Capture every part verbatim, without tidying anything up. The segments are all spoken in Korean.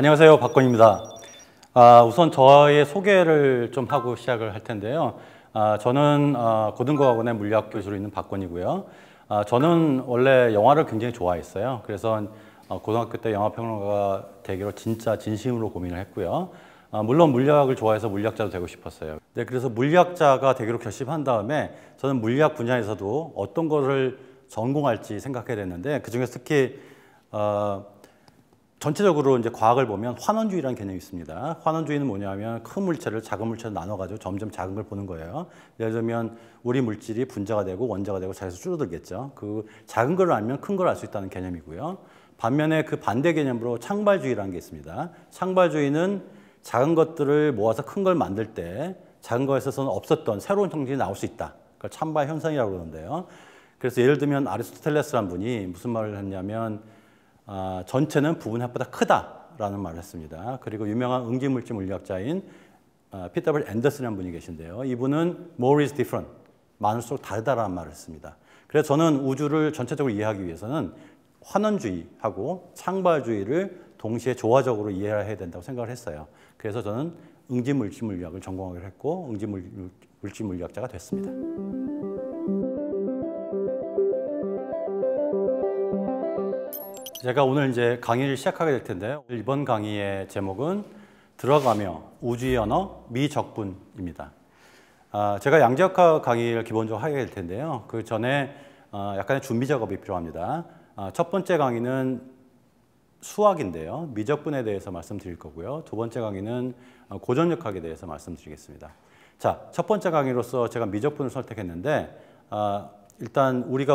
안녕하세요, 박건입니다. 아, 우선 저의 소개를 좀 하고 시작을 할 텐데요. 아, 저는 아, 고등과학원의 물리학 교수로 있는 박건이고요. 아, 저는 원래 영화를 굉장히 좋아했어요. 그래서 어, 고등학교 때 영화평론가가 되기로 진짜 진심으로 고민을 했고요. 아, 물론 물리학을 좋아해서 물리학자도 되고 싶었어요. 네, 그래서 물리학자가 되기로 결심한 다음에 저는 물리학 분야에서도 어떤 거를 전공할지 생각해야 됐는데, 그중에서 특히 어, 전체적으로 이제 과학을 보면 환원주의라는 개념이 있습니다. 환원주의는 뭐냐면 큰 물체를 작은 물체로 나눠가지고 점점 작은 걸 보는 거예요. 예를 들면 우리 물질이 분자가 되고 원자가 되고 자기서 줄어들겠죠. 그 작은 걸 알면 큰 걸 알 수 있다는 개념이고요. 반면에 그 반대 개념으로 창발주의라는 게 있습니다. 창발주의는 작은 것들을 모아서 큰 걸 만들 때 작은 거에서는 없었던 새로운 형질이 나올 수 있다. 그걸 창발 현상이라고 그러는데요. 그래서 예를 들면 아리스토텔레스라는 분이 무슨 말을 했냐면 아, 전체는 부분 합보다 크다라는 말을 했습니다. 그리고 유명한 응집물질 물리학자인 아, 피터 앤더슨이라는 분이 계신데요. 이분은 more is different, 많을수록 다르다라는 말을 했습니다. 그래서 저는 우주를 전체적으로 이해하기 위해서는 환원주의하고 창발주의를 동시에 조화적으로 이해해야 된다고 생각을 했어요. 그래서 저는 응집물질 물리학을 전공하기로 했고 응집물질 물리학자가 됐습니다. 제가 오늘 이제 강의를 시작하게 될 텐데요. 이번 강의의 제목은 들어가며 우주의 언어 미적분입니다. 아, 제가 양자역학 강의를 기본적으로 하게 될 텐데요. 그 전에 아, 약간의 준비 작업이 필요합니다. 아, 첫 번째 강의는 수학인데요. 미적분에 대해서 말씀드릴 거고요. 두 번째 강의는 고전역학에 대해서 말씀드리겠습니다. 자, 첫 번째 강의로서 제가 미적분을 선택했는데 아, 일단 우리가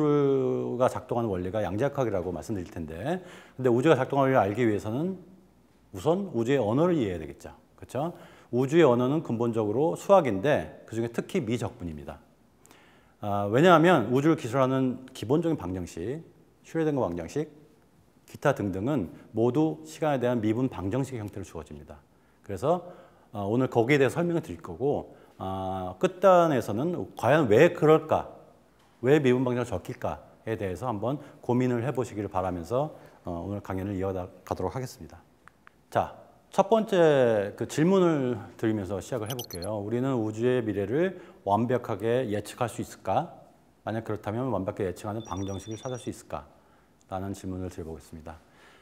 우주가 작동하는 원리가 양자역학이라고 말씀드릴 텐데, 근데 우주가 작동하는 원리를 알기 위해서는 우선 우주의 언어를 이해해야 되겠죠. 그렇죠? 우주의 언어는 근본적으로 수학인데 그중에 특히 미적분입니다. 아, 왜냐하면 우주를 기술하는 기본적인 방정식, 슈레딩거 방정식, 기타 등등은 모두 시간에 대한 미분 방정식의 형태로 주어집니다. 그래서 어, 오늘 거기에 대해서 설명을 드릴 거고, 어, 끝단에서는 과연 왜 그럴까? 왜 미분 방정식을 적힐까에 대해서 한번 고민을 해보시기를 바라면서 어, 오늘 강연을 이어가도록 하겠습니다. 자, 첫 번째 그 질문을 드리면서 시작을 해볼게요. 우리는 우주의 미래를 완벽하게 예측할 수 있을까? 만약 그렇다면 완벽하게 예측하는 방정식을 찾을 수 있을까? 라는 질문을 드려보겠습니다.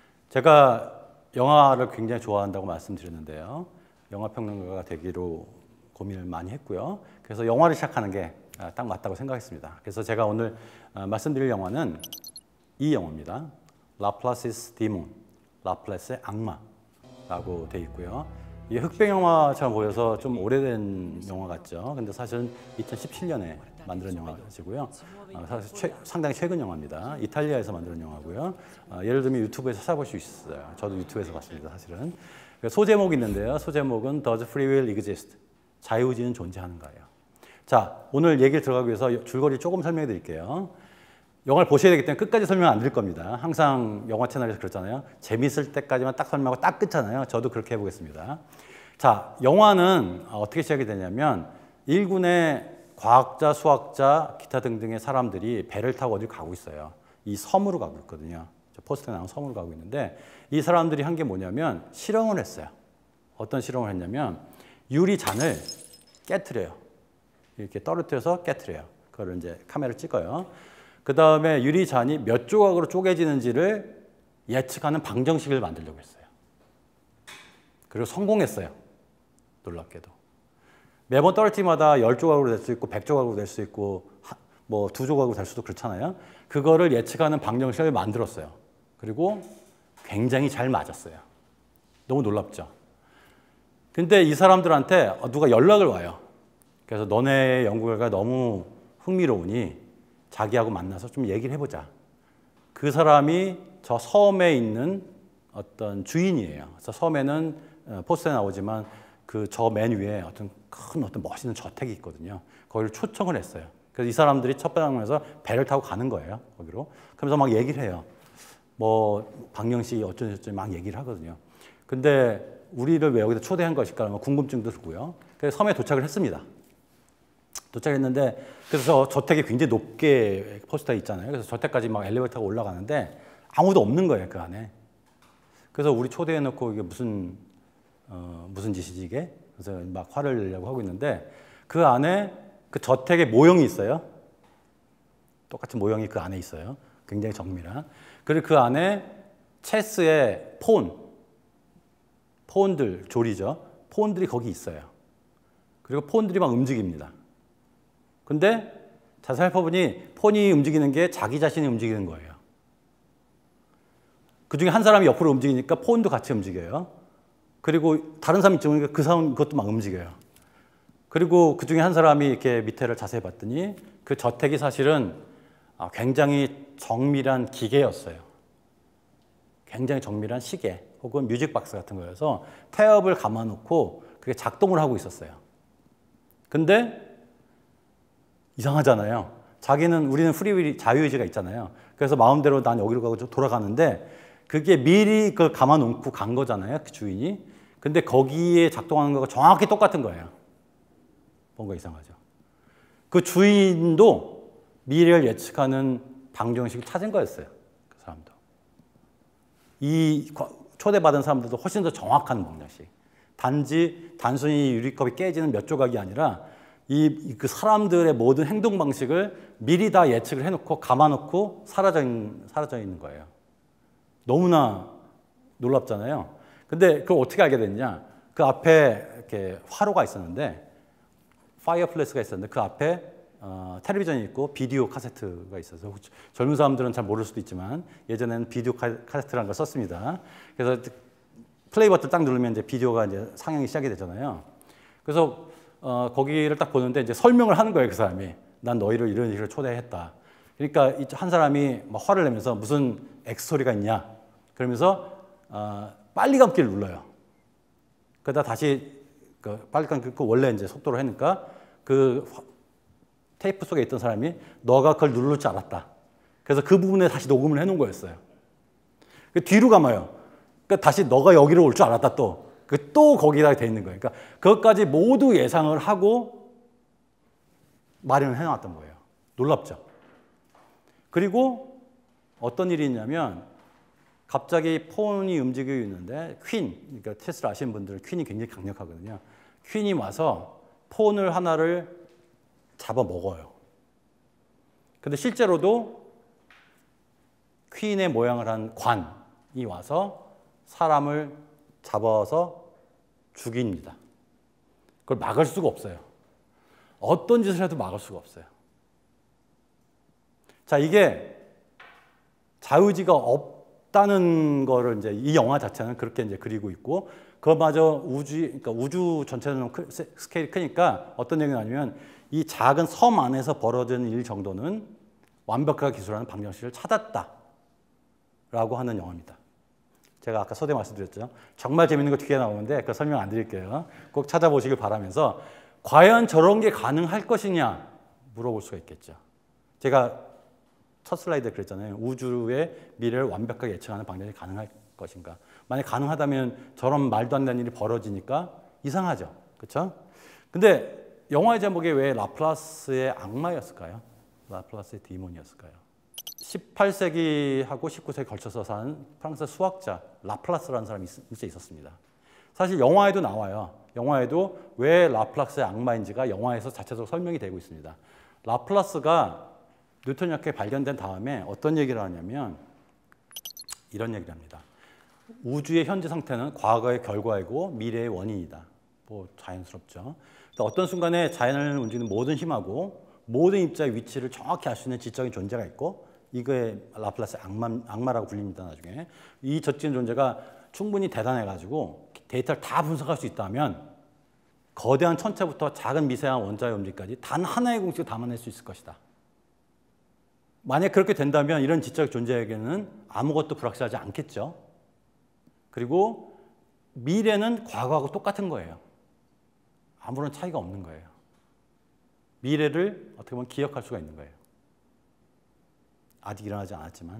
제가 영화를 굉장히 좋아한다고 말씀드렸는데요. 영화평론가가 되기로 고민을 많이 했고요. 그래서 영화를 시작하는 게 딱 맞다고 생각했습니다. 그래서 제가 오늘 말씀드릴 영화는 이 영화입니다. 라플라시스 디몬, 라플레스의 악마라고 되어 있고요. 이게 흑백 영화처럼 보여서 좀 오래된 영화 같죠. 근데 사실은 이천십칠 년에 만든 영화시고요. 사실 최, 상당히 최근 영화입니다. 이탈리아에서 만든 영화고요. 예를 들면 유튜브에서 찾아볼 수 있어요. 저도 유튜브에서 봤습니다, 사실은. 소제목이 있는데요. 소제목은 Does Free Will Exist? 자유의지는 존재하는가요? 자, 오늘 얘기를 들어가기 위해서 줄거리 조금 설명해 드릴게요. 영화를 보셔야 되기 때문에 끝까지 설명 안 드릴 겁니다. 항상 영화 채널에서 그렇잖아요. 재밌을 때까지만 딱 설명하고 딱 끝잖아요. 저도 그렇게 해보겠습니다. 자, 영화는 어떻게 시작이 되냐면 일군의 과학자, 수학자, 기타 등등의 사람들이 배를 타고 어디 가고 있어요. 이 섬으로 가고 있거든요. 저 포스터에 나온 섬으로 가고 있는데 이 사람들이 한 게 뭐냐면 실험을 했어요. 어떤 실험을 했냐면 유리잔을 깨트려요. 이렇게 떨어뜨려서 깨트려요. 그걸 이제 카메라를 찍어요. 그 다음에 유리잔이 몇 조각으로 쪼개지는지를 예측하는 방정식을 만들려고 했어요. 그리고 성공했어요. 놀랍게도. 매번 떨어질 때마다 열 조각으로 될 수 있고 백 조각으로 될 수 있고 뭐 두 조각으로 될 수도 그렇잖아요. 그거를 예측하는 방정식을 만들었어요. 그리고 굉장히 잘 맞았어요. 너무 놀랍죠. 근데 이 사람들한테 누가 연락을 와요. 그래서 너네 연구 결과가 너무 흥미로우니 자기하고 만나서 좀 얘기를 해보자. 그 사람이 저 섬에 있는 어떤 주인이에요. 그래서 섬에는 포스터에 나오지만 그 저 맨 위에 어떤 큰 어떤 멋있는 저택이 있거든요. 거기를 초청을 했어요. 그래서 이 사람들이 첫 방문에서 배를 타고 가는 거예요. 거기로. 그러면서 막 얘기를 해요. 뭐 방정식이 어쩌저쩌 막 얘기를 하거든요. 근데 우리를 왜 여기다 초대한 것일까? 궁금증도 들고요. 그래서 섬에 도착을 했습니다. 도착했는데 그래서 저택이 굉장히 높게 포스터에 있잖아요. 그래서 저택까지 막 엘리베이터 타고 올라가는데 아무도 없는 거예요, 그 안에. 그래서 우리 초대해놓고 이게 무슨 어, 무슨 짓이지 이게? 그래서 막 화를 내려고 하고 있는데 그 안에 그 저택의 모형이 있어요. 똑같은 모형이 그 안에 있어요. 굉장히 정밀한. 그리고 그 안에 체스의 폰, 폰들, 조리죠. 폰들이 거기 있어요. 그리고 폰들이 막 움직입니다. 근데 자세히 살펴보니 폰이 움직이는 게 자기 자신이 움직이는 거예요. 그 중에 한 사람이 옆으로 움직이니까 폰도 같이 움직여요. 그리고 다른 사람이 있으니까 그 사람 그것도 막 움직여요. 그리고 그 중에 한 사람이 이렇게 밑에를 자세히 봤더니 그 저택이 사실은 굉장히 정밀한 기계였어요. 굉장히 정밀한 시계 혹은 뮤직박스 같은 거여서 태엽을 감아놓고 그게 작동을 하고 있었어요. 근데 이상하잖아요. 자기는 우리는 프리윌 자유의지가 있잖아요. 그래서 마음대로 난 여기로 가고 돌아가는데 그게 미리 그걸 감아놓고 간 거잖아요. 그 주인이. 근데 거기에 작동하는 거가 정확히 똑같은 거예요. 뭔가 이상하죠. 그 주인도 미래를 예측하는 방정식을 찾은 거였어요. 그 사람도. 이 초대받은 사람들도 훨씬 더 정확한 방정식. 단지 단순히 유리컵이 깨지는 몇 조각이 아니라 이 그 사람들의 모든 행동 방식을 미리 다 예측을 해놓고 감아놓고 사라져 있는, 사라져 있는 거예요. 너무나 놀랍잖아요. 근데 그걸 어떻게 알게 됐냐? 그 앞에 이렇게 화로가 있었는데, 파이어플레이스가 있었는데 그 앞에 어, 텔레비전이 있고 비디오 카세트가 있어서 젊은 사람들은 잘 모를 수도 있지만 예전에는 비디오 카, 카세트라는 걸 썼습니다. 그래서 플레이 버튼 딱 누르면 이제 비디오가 이제 상영이 시작이 되잖아요. 그래서 어, 거기를 딱 보는데 이제 설명을 하는 거예요, 그 사람이. 난 너희를 이런 일을 초대했다. 그러니까 한 사람이 막 화를 내면서 무슨 엑스소리가 있냐. 그러면서 어, 빨리 감기를 눌러요. 그러다 다시 그 빨리 감기 그 원래 이제 속도로 하니까 그 테이프 속에 있던 사람이 너가 그걸 누를 줄 알았다. 그래서 그 부분에 다시 녹음을 해놓은 거였어요. 그 뒤로 감아요. 그러니까 다시 너가 여기로 올 줄 알았다 또. 또 거기다 돼 있는 거예요. 그러니까 그것까지 모두 예상을 하고 마련을 해놨던 거예요. 놀랍죠? 그리고 어떤 일이 있냐면 갑자기 폰이 움직이고 있는데 퀸, 그러니까 체스를 아시는 분들은 퀸이 굉장히 강력하거든요. 퀸이 와서 폰을 하나를 잡아먹어요. 근데 실제로도 퀸의 모양을 한 관이 와서 사람을 잡아서 죽입니다. 그걸 막을 수가 없어요. 어떤 짓을 해도 막을 수가 없어요. 자, 이게 자유의지가 없다는 거를 이제 이 영화 자체는 그렇게 이제 그리고 있고, 그거마저 우주, 그러니까 우주 전체는 스케일이 크니까 어떤 얘기가 나냐면 이 작은 섬 안에서 벌어지는 일 정도는 완벽하게 기술하는 방정식을 찾았다라고 하는 영화입니다. 제가 아까 서두에 말씀드렸죠. 정말 재밌는 거 뒤에 나오는데 그 설명 안 드릴게요. 꼭 찾아보시길 바라면서 과연 저런 게 가능할 것이냐 물어볼 수가 있겠죠. 제가 첫 슬라이드에 그랬잖아요. 우주의 미래를 완벽하게 예측하는 방정식이 가능할 것인가. 만약 가능하다면 저런 말도 안 되는 일이 벌어지니까 이상하죠. 그렇죠? 근데 영화의 제목이 왜 라플라스의 악마였을까요? 라플라스의 디몬이었을까요? 십팔 세기하고 십구 세기 걸쳐서 산 프랑스 수학자 라플라스라는 사람이 진짜 있었습니다. 사실 영화에도 나와요. 영화에도 왜 라플라스의 악마인지가 영화에서 자체적으로 설명이 되고 있습니다. 라플라스가 뉴턴력학이 발견된 다음에 어떤 얘기를 하냐면 이런 얘기를 합니다. 우주의 현재 상태는 과거의 결과이고 미래의 원인이다. 뭐 자연스럽죠. 어떤 순간에 자연을 움직이는 모든 힘하고 모든 입자의 위치를 정확히 알 수 있는 지적인 존재가 있고, 이거에 라플라스의 악마, 악마라고 불립니다. 나중에 이 지적인 존재가 충분히 대단해가지고 데이터를 다 분석할 수 있다면 거대한 천체부터 작은 미세한 원자의 움직임까지 단 하나의 공식을 담아낼 수 있을 것이다. 만약 그렇게 된다면 이런 지적 존재에게는 아무것도 불확실하지 않겠죠. 그리고 미래는 과거하고 똑같은 거예요. 아무런 차이가 없는 거예요. 미래를 어떻게 보면 기억할 수가 있는 거예요. 아직 일어나지 않았지만.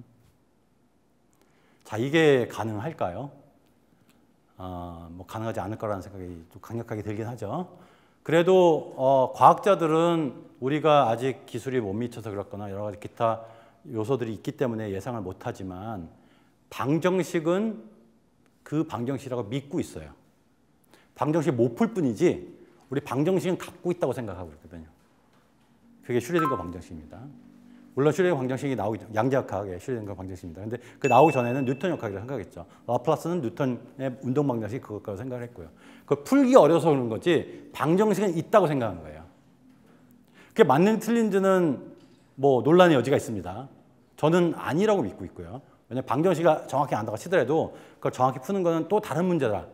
자, 이게 가능할까요? 어, 뭐 가능하지 않을 거라는 생각이 좀 강력하게 들긴 하죠. 그래도 어, 과학자들은 우리가 아직 기술이 못 미쳐서 그렇거나 여러 가지 기타 요소들이 있기 때문에 예상을 못하지만 방정식은 그 방정식이라고 믿고 있어요. 방정식 못 풀 뿐이지 우리 방정식은 갖고 있다고 생각하고 있거든요. 그게 슈레딩거 방정식입니다. 물론 슈레딩거 방정식이 나오기 전, 양자역학의 슈레딩거 방정식입니다. 근데 그 나오기 전에는 뉴턴 역학이라고 생각했죠. 라플라스는 뉴턴의 운동 방정식이 그것까지 생각을 했고요. 그걸 풀기 어려워서 그런 거지 방정식은 있다고 생각한 거예요. 그게 맞는 틀린지는 뭐 논란의 여지가 있습니다. 저는 아니라고 믿고 있고요. 왜냐하면 방정식이 정확히 안다고 치더라도 그걸 정확히 푸는 거는 또 다른 문제다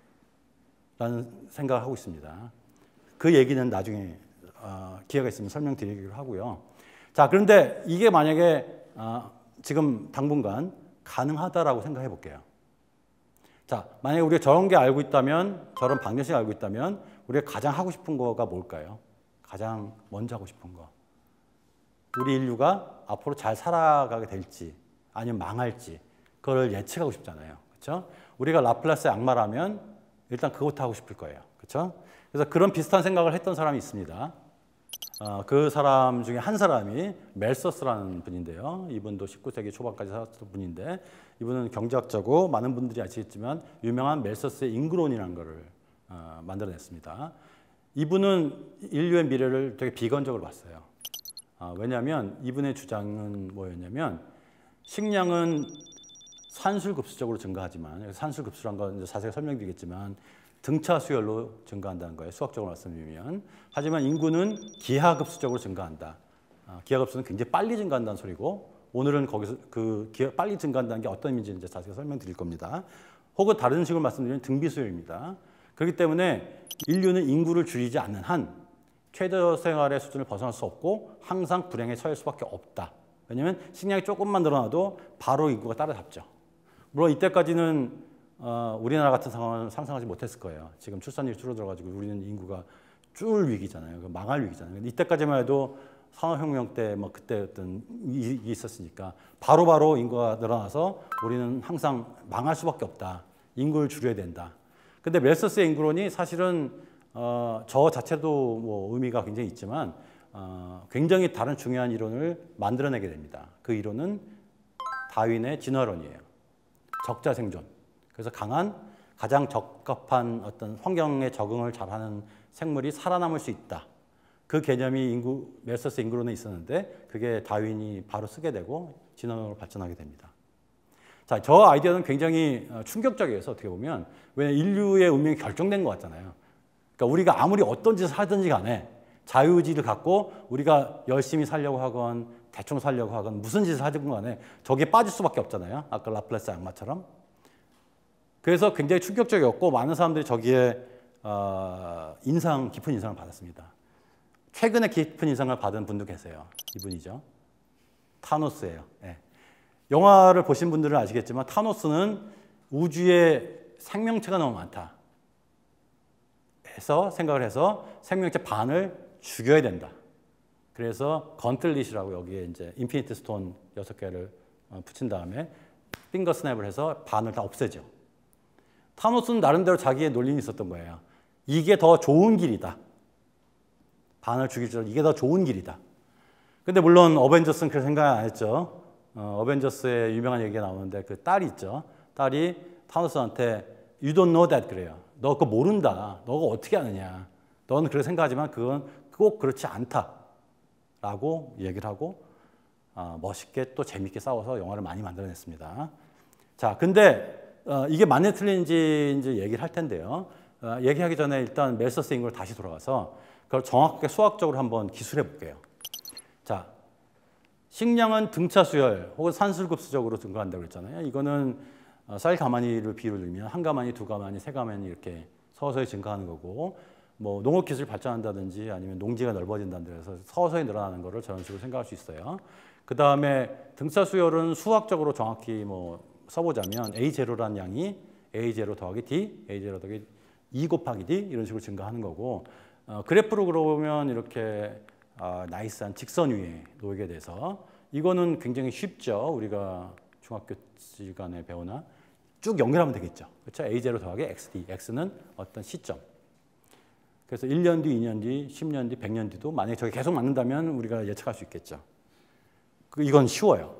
라는 생각을 하고 있습니다. 그 얘기는 나중에 어, 기회가 있으면 설명드리기로 하고요. 자, 그런데 이게 만약에 어, 지금 당분간 가능하다라고 생각해 볼게요. 자, 만약에 우리가 저런 게 알고 있다면, 저런 방정식 알고 있다면 우리가 가장 하고 싶은 거가 뭘까요? 가장 먼저 하고 싶은 거. 우리 인류가 앞으로 잘 살아가게 될지 아니면 망할지 그걸 예측하고 싶잖아요. 그렇죠? 우리가 라플라스의 악마라면 일단 그것도 하고 싶을 거예요. 그렇죠? 그래서 그런 비슷한 생각을 했던 사람이 있습니다. 어, 그 사람 중에 한 사람이 멜서스라는 분인데요. 이분도 십구 세기 초반까지 살았던 분인데 이분은 경제학자고 많은 분들이 아시겠지만 유명한 멜서스의 인구론이라는 것을 어, 만들어냈습니다. 이분은 인류의 미래를 되게 비관적으로 봤어요. 어, 왜냐하면 이분의 주장은 뭐였냐면 식량은 산술급수적으로 증가하지만 산술급수란 건 자세히 설명드리겠지만 등차 수열로 증가한다는 거예요. 수학적으로 말씀드리면. 하지만 인구는 기하급수적으로 증가한다. 어, 기하급수는 굉장히 빨리 증가한다는 소리고 오늘은 거기서 그 기하, 빨리 증가한다는 게 어떤 의미인지 이제 자세히 설명드릴 겁니다. 혹은 다른 식으로 말씀드리면 등비수열입니다. 그렇기 때문에 인류는 인구를 줄이지 않는 한 최저 생활의 수준을 벗어날 수 없고 항상 불행에 처할 수밖에 없다. 왜냐하면 식량이 조금만 늘어나도 바로 인구가 따라잡죠. 물론 이때까지는 어, 우리나라 같은 상황은 상상하지 못했을 거예요. 지금 출산율이 줄어들어가지고 우리는 인구가 줄 위기잖아요. 망할 위기잖아요. 근데 이때까지만 해도 산업혁명 때 뭐 그때 어떤 일이 있었으니까 바로바로 바로 인구가 늘어나서 우리는 항상 망할 수밖에 없다. 인구를 줄여야 된다. 근데 멜서스의 인구론이 사실은 어, 저 자체도 뭐 의미가 굉장히 있지만 어, 굉장히 다른 중요한 이론을 만들어내게 됩니다. 그 이론은 다윈의 진화론이에요. 적자 생존. 그래서 강한, 가장 적합한 어떤 환경에 적응을 잘하는 생물이 살아남을 수 있다. 그 개념이 인구, 멜서스 인구론에 있었는데 그게 다윈이 바로 쓰게 되고 진화론으로 발전하게 됩니다. 자, 저 아이디어는 굉장히 충격적이어서 어떻게 보면 왜냐하면 인류의 운명이 결정된 것 같잖아요. 그러니까 우리가 아무리 어떤 짓을 하든지 간에 자유의지를 갖고 우리가 열심히 살려고 하건 대충 살려고 하건 무슨 짓을 하든 간에 저기에 빠질 수밖에 없잖아요. 아까 라플라스 악마처럼. 그래서 굉장히 충격적이었고 많은 사람들이 저기에 어, 인상, 깊은 인상을 받았습니다. 최근에 깊은 인상을 받은 분도 계세요. 이분이죠. 타노스예요. 네. 영화를 보신 분들은 아시겠지만 타노스는 우주에 생명체가 너무 많다. 해서 생각을 해서 생명체 반을 죽여야 된다. 그래서 건틀릿이라고 여기에 이제 인피니티 스톤 여섯 개를 붙인 다음에 핑거 스냅을 해서 반을 다 없애죠. 타노스는 나름대로 자기의 논리는 있었던 거예요. 이게 더 좋은 길이다. 반을 죽일 줄 이게 더 좋은 길이다. 근데 물론 어벤져스는 그렇게 생각 안 했죠. 어, 어벤져스의 유명한 얘기가 나오는데 그 딸이 있죠. 딸이 타노스한테 You don't know that 그래요. 너 그거 모른다. 너가 어떻게 아느냐. 너는 그렇게 생각하지만 그건 꼭 그렇지 않다. 라고 얘기를 하고 어, 멋있게 또 재밌게 싸워서 영화를 많이 만들어냈습니다. 자, 근데 어, 이게 맞는 틀린지 이제 얘기를 할 텐데요. 어, 얘기하기 전에 일단 멜서스 인구를 다시 돌아가서 그걸 정확하게 수학적으로 한번 기술해 볼게요. 자, 식량은 등차 수열 혹은 산술급수적으로 증가한다고 그랬잖아요. 이거는 어, 쌀 가마니를 비유를 들면 한 가마니, 두 가마니, 세 가마니 이렇게 서서히 증가하는 거고 뭐 농업 기술이 발전한다든지 아니면 농지가 넓어진다든지 해서 서서히 늘어나는 거를 저런 식으로 생각할 수 있어요. 그 다음에 등차 수열은 수학적으로 정확히 뭐 써보자면 에이 제로라는 양이 에이 제로 더하기 D, 에이 제로 더하기 이 곱하기 D 이런 식으로 증가하는 거고 어, 그래프로 그러면 이렇게 어, 나이스한 직선 위에 놓이게 돼서 이거는 굉장히 쉽죠. 우리가 중학교 시간에 배우나 쭉 연결하면 되겠죠. 그렇죠? 에이 제로 더하기 엑스디, X는 어떤 시점. 그래서 일 년 뒤, 이 년 뒤, 십 년 뒤, 백 년 뒤도 만약에 저게 계속 맞는다면 우리가 예측할 수 있겠죠. 그 이건 쉬워요.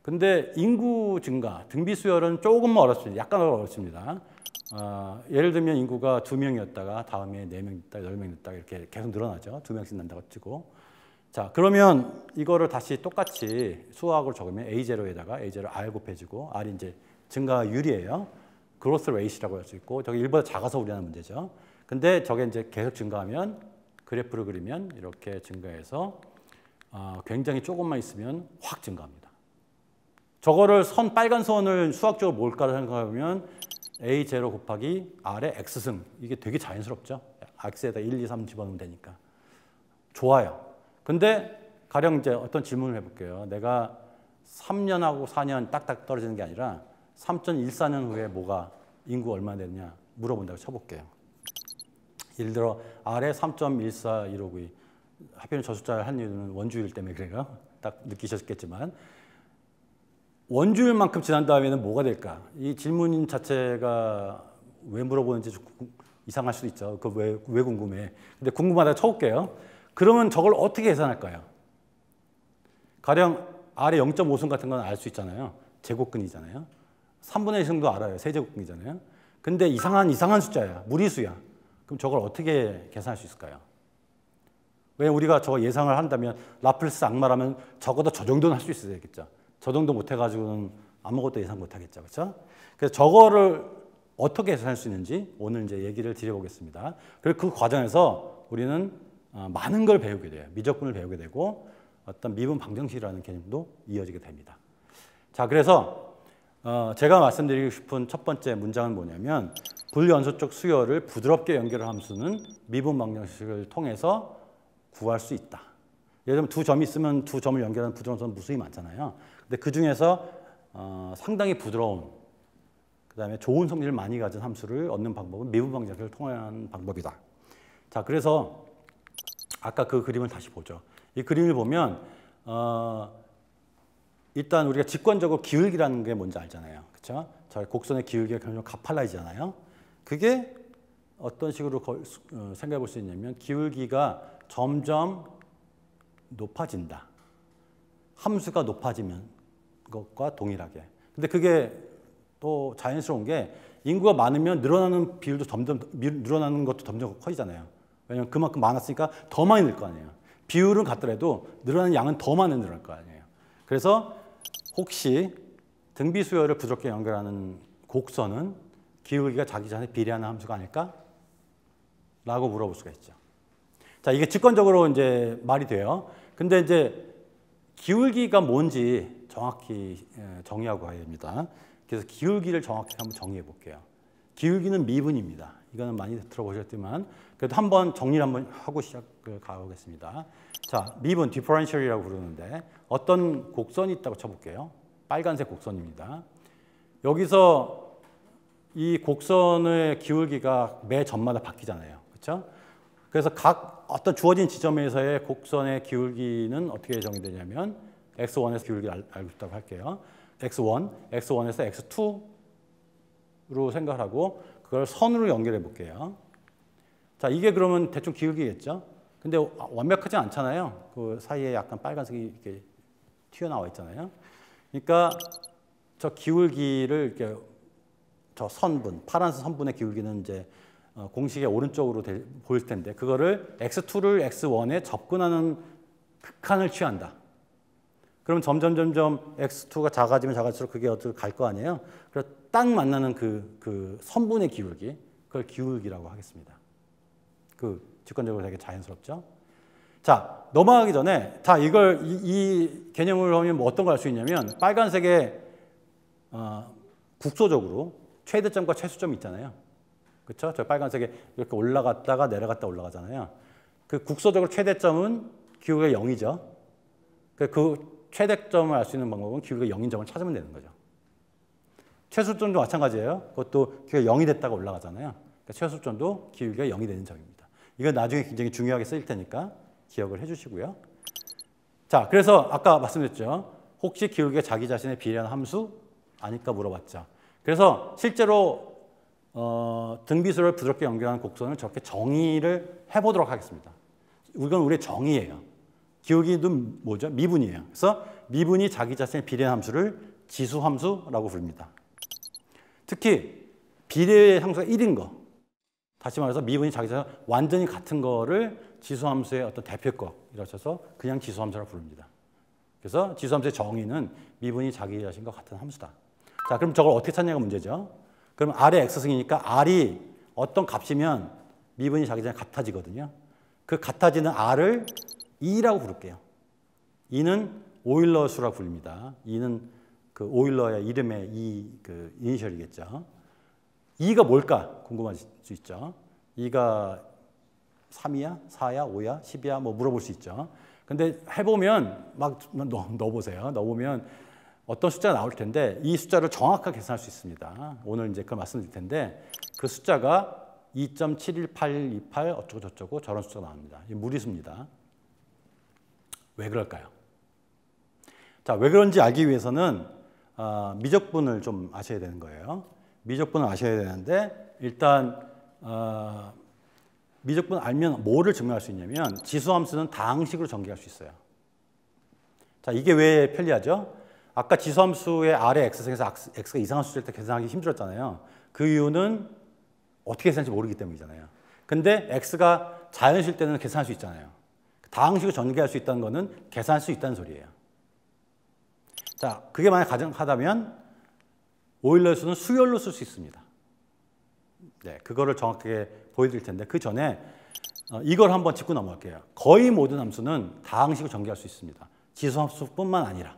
근데 인구 증가, 등비 수열은 조금 어렵습니다. 약간 어렵습니다. 어, 예를 들면 인구가 두 명이었다가 다음에 네 명 있다, 열 명 있다 이렇게 계속 늘어나죠. 두 명씩 난다고 치고. 자, 그러면 이거를 다시 똑같이 수학으로 적으면 에이 제로에다가 에이 제로 R 곱해지고 R이 이제 증가율이에요. 그로스 레이시라고 할 수 있고 저게 일보다 작아서 우리하는 문제죠. 근데 저게 이제 계속 증가하면 그래프를 그리면 이렇게 증가해서 어, 굉장히 조금만 있으면 확 증가합니다. 저거를 선 빨간 선을 수학적으로 뭘까를 생각하면 에이 제로 곱하기 R의 X승. 이게 되게 자연스럽죠. X에다 일, 이, 삼 집어넣으면 되니까. 좋아요. 근데 가령 이제 어떤 질문을 해볼게요. 내가 삼 년하고 사 년 딱딱 떨어지는 게 아니라 삼 점 일사 년 후에 뭐가 인구 얼마나 되느냐 물어본다고 쳐볼게요. 예를 들어 R에 삼 점 일사일오구이. 하필 저 숫자를 한 이유는 원주율 때문에 그래요. 딱 느끼셨겠지만. 원주율만큼 지난 다음에는 뭐가 될까? 이 질문 자체가 왜 물어보는지 좀 이상할 수도 있죠. 그 왜, 왜 궁금해? 근데 궁금하다 쳐볼게요. 그러면 저걸 어떻게 계산할까요? 가령 R의 영 점 오 승 같은 건 알 수 있잖아요. 제곱근이잖아요. 삼분의 일 승도 알아요. 세제곱근이잖아요. 근데 이상한 이상한 숫자야. 무리수야. 그럼 저걸 어떻게 계산할 수 있을까요? 왜 우리가 저거 예상을 한다면 라플스 악마라면 적어도 저 정도는 할 수 있어야겠죠. 저 정도 못해가지고는 아무것도 예상 못하겠죠. 그렇죠? 그래서 저거를 어떻게 계산할 수 있는지 오늘 이제 얘기를 드려보겠습니다. 그리고 그 과정에서 우리는 많은 걸 배우게 돼요. 미적분을 배우게 되고 어떤 미분 방정식이라는 개념도 이어지게 됩니다. 자, 그래서 어 제가 말씀드리고 싶은 첫 번째 문장은 뭐냐면 불연소적 수열을 부드럽게 연결할 함수는 미분 방정식을 통해서 구할 수 있다. 예를 들면 두 점이 있으면 두 점을 연결하는 부드러운 무수히 많잖아요. 근데 그 중에서 어, 상당히 부드러운, 그 다음에 좋은 성질을 많이 가진 함수를 얻는 방법은 미분 방정식을 통한 방법이다. 자, 그래서 아까 그 그림을 다시 보죠. 이 그림을 보면 어, 일단 우리가 직관적으로 기울기라는 게 뭔지 알잖아요. 그렇죠? 저 곡선의 기울기가 굉장히 가팔라지잖아요. 그게 어떤 식으로 어, 생각해 볼 수 있냐면 기울기가 점점 높아진다. 함수가 높아지면 것과 동일하게. 근데 그게 또 자연스러운 게 인구가 많으면 늘어나는 비율도 점점 늘어나는 것도 점점 커지잖아요. 왜냐하면 그만큼 많았으니까 더 많이 늘 거 아니에요. 비율은 같더라도 늘어나는 양은 더 많이 늘어날 거 아니에요. 그래서 혹시 등비 수열을 부드럽게 연결하는 곡선은 기울기가 자기 전에 비례하는 함수가 아닐까? 라고 물어볼 수가 있죠. 자, 이게 직관적으로 이제 말이 돼요. 근데 이제 기울기가 뭔지 정확히 정의하고 가야 됩니다. 그래서 기울기를 정확히 한번 정의해 볼게요. 기울기는 미분입니다. 이거는 많이 들어보셨지만 그래도 한번 정리를 한번 하고 시작을 가보겠습니다. 자, 미분, 디퍼런셜이라고 부르는데 어떤 곡선이 있다고 쳐볼게요. 빨간색 곡선입니다. 여기서 이 곡선의 기울기가 매 점마다 바뀌잖아요. 그렇죠? 그래서 각 어떤 주어진 지점에서의 곡선의 기울기는 어떻게 정의되냐면 엑스 원에서 기울기를 알고 있다고 할게요. 엑스 원, 엑스 원에서 엑스 투로 생각하고 그걸 선으로 연결해 볼게요. 자, 이게 그러면 대충 기울기겠죠? 근데 완벽하지 않잖아요. 그 사이에 약간 빨간색이 이렇게 튀어나와 있잖아요. 그러니까 저 기울기를 이렇게 저 선분, 파란색 선분의 기울기는 이제 어, 공식의 오른쪽으로 될, 보일 텐데 그거를 엑스 투를 엑스 원에 접근하는 극한을 취한다. 그럼 점점 점점 엑스 투가 작아지면 작아질수록 그게 어떻게 갈 거 아니에요? 그래서 딱 만나는 그, 그 선분의 기울기, 그걸 기울기라고 하겠습니다. 그 직관적으로 되게 자연스럽죠? 자, 넘어가기 전에 자 이걸 이, 이 개념을 하면 뭐 어떤 걸 알 수 있냐면 빨간색에 어, 국소적으로 최대점과 최소점이 있잖아요. 그렇죠? 저 빨간색에 이렇게 올라갔다가 내려갔다 올라가잖아요. 그 국소적으로 최대점은 기울기가 영이죠. 그 최대점을 알 수 있는 방법은 기울기가 영인 점을 찾으면 되는 거죠. 최소점도 마찬가지예요. 그것도 기울기가 영이 됐다가 올라가잖아요. 그러니까 최소점도 기울기가 영이 되는 점입니다. 이건 나중에 굉장히 중요하게 쓰일 테니까 기억을 해주시고요. 자, 그래서 아까 말씀드렸죠. 혹시 기울기가 자기 자신에 비례하는 함수 아닐까 물어봤죠. 그래서 실제로 어, 등비수를 부드럽게 연결하는 곡선을 저렇게 정의를 해보도록 하겠습니다. 이건 우리의 정의예요. 기울기는 뭐죠? 미분이에요. 그래서 미분이 자기 자신의 비례 함수를 지수함수라고 부릅니다. 특히 비례 함수가 일인 거, 다시 말해서 미분이 자기 자신 완전히 같은 거를 지수함수의 어떤 대표격이라고 해서 그냥 지수함수라고 부릅니다. 그래서 지수함수의 정의는 미분이 자기 자신과 같은 함수다. 자, 그럼 저걸 어떻게 찾냐가 문제죠. 그럼 R의 X승이니까 R이 어떤 값이면 미분이 자기 자신 같아지거든요. 그 같아지는 R을 E라고 부를게요. E는 오일러 수라고 불립니다. E는 그 오일러의 이름의 E 그 이니셜이겠죠. E가 뭘까 궁금할 수 있죠. E가 삼이야, 사야, 오야, 십이야 뭐 물어볼 수 있죠. 근데 해보면 막 넣, 넣어보세요. 넣어보면 어떤 숫자가 나올 텐데 이 숫자를 정확하게 계산할 수 있습니다. 오늘 이제 그 말씀드릴 텐데 그 숫자가 이 점 칠일팔이팔 어쩌고 저쩌고 저런 숫자가 나옵니다. 이 무리수입니다. 왜 그럴까요? 자, 왜 그런지 알기 위해서는 어, 미적분을 좀 아셔야 되는 거예요. 미적분을 아셔야 되는데 일단 어, 미적분 알면 뭐를 증명할 수 있냐면 지수함수는 다항식으로 전개할 수 있어요. 자, 이게 왜 편리하죠? 아까 지수함수의 R의 X승에서 X가 이상한 숫자일 때 계산하기 힘들었잖아요. 그 이유는 어떻게 계산할지 모르기 때문이잖아요. 근데 X가 자연수일 때는 계산할 수 있잖아요. 다항식으로 전개할 수 있다는 거는 계산할 수 있다는 소리예요. 자, 그게 만약 가능하다면 오일러 수는 수열로 쓸 수 있습니다. 네, 그거를 정확하게 보여드릴 텐데 그 전에 어, 이걸 한번 짚고 넘어갈게요. 거의 모든 함수는 다항식으로 전개할 수 있습니다. 지수함수뿐만 아니라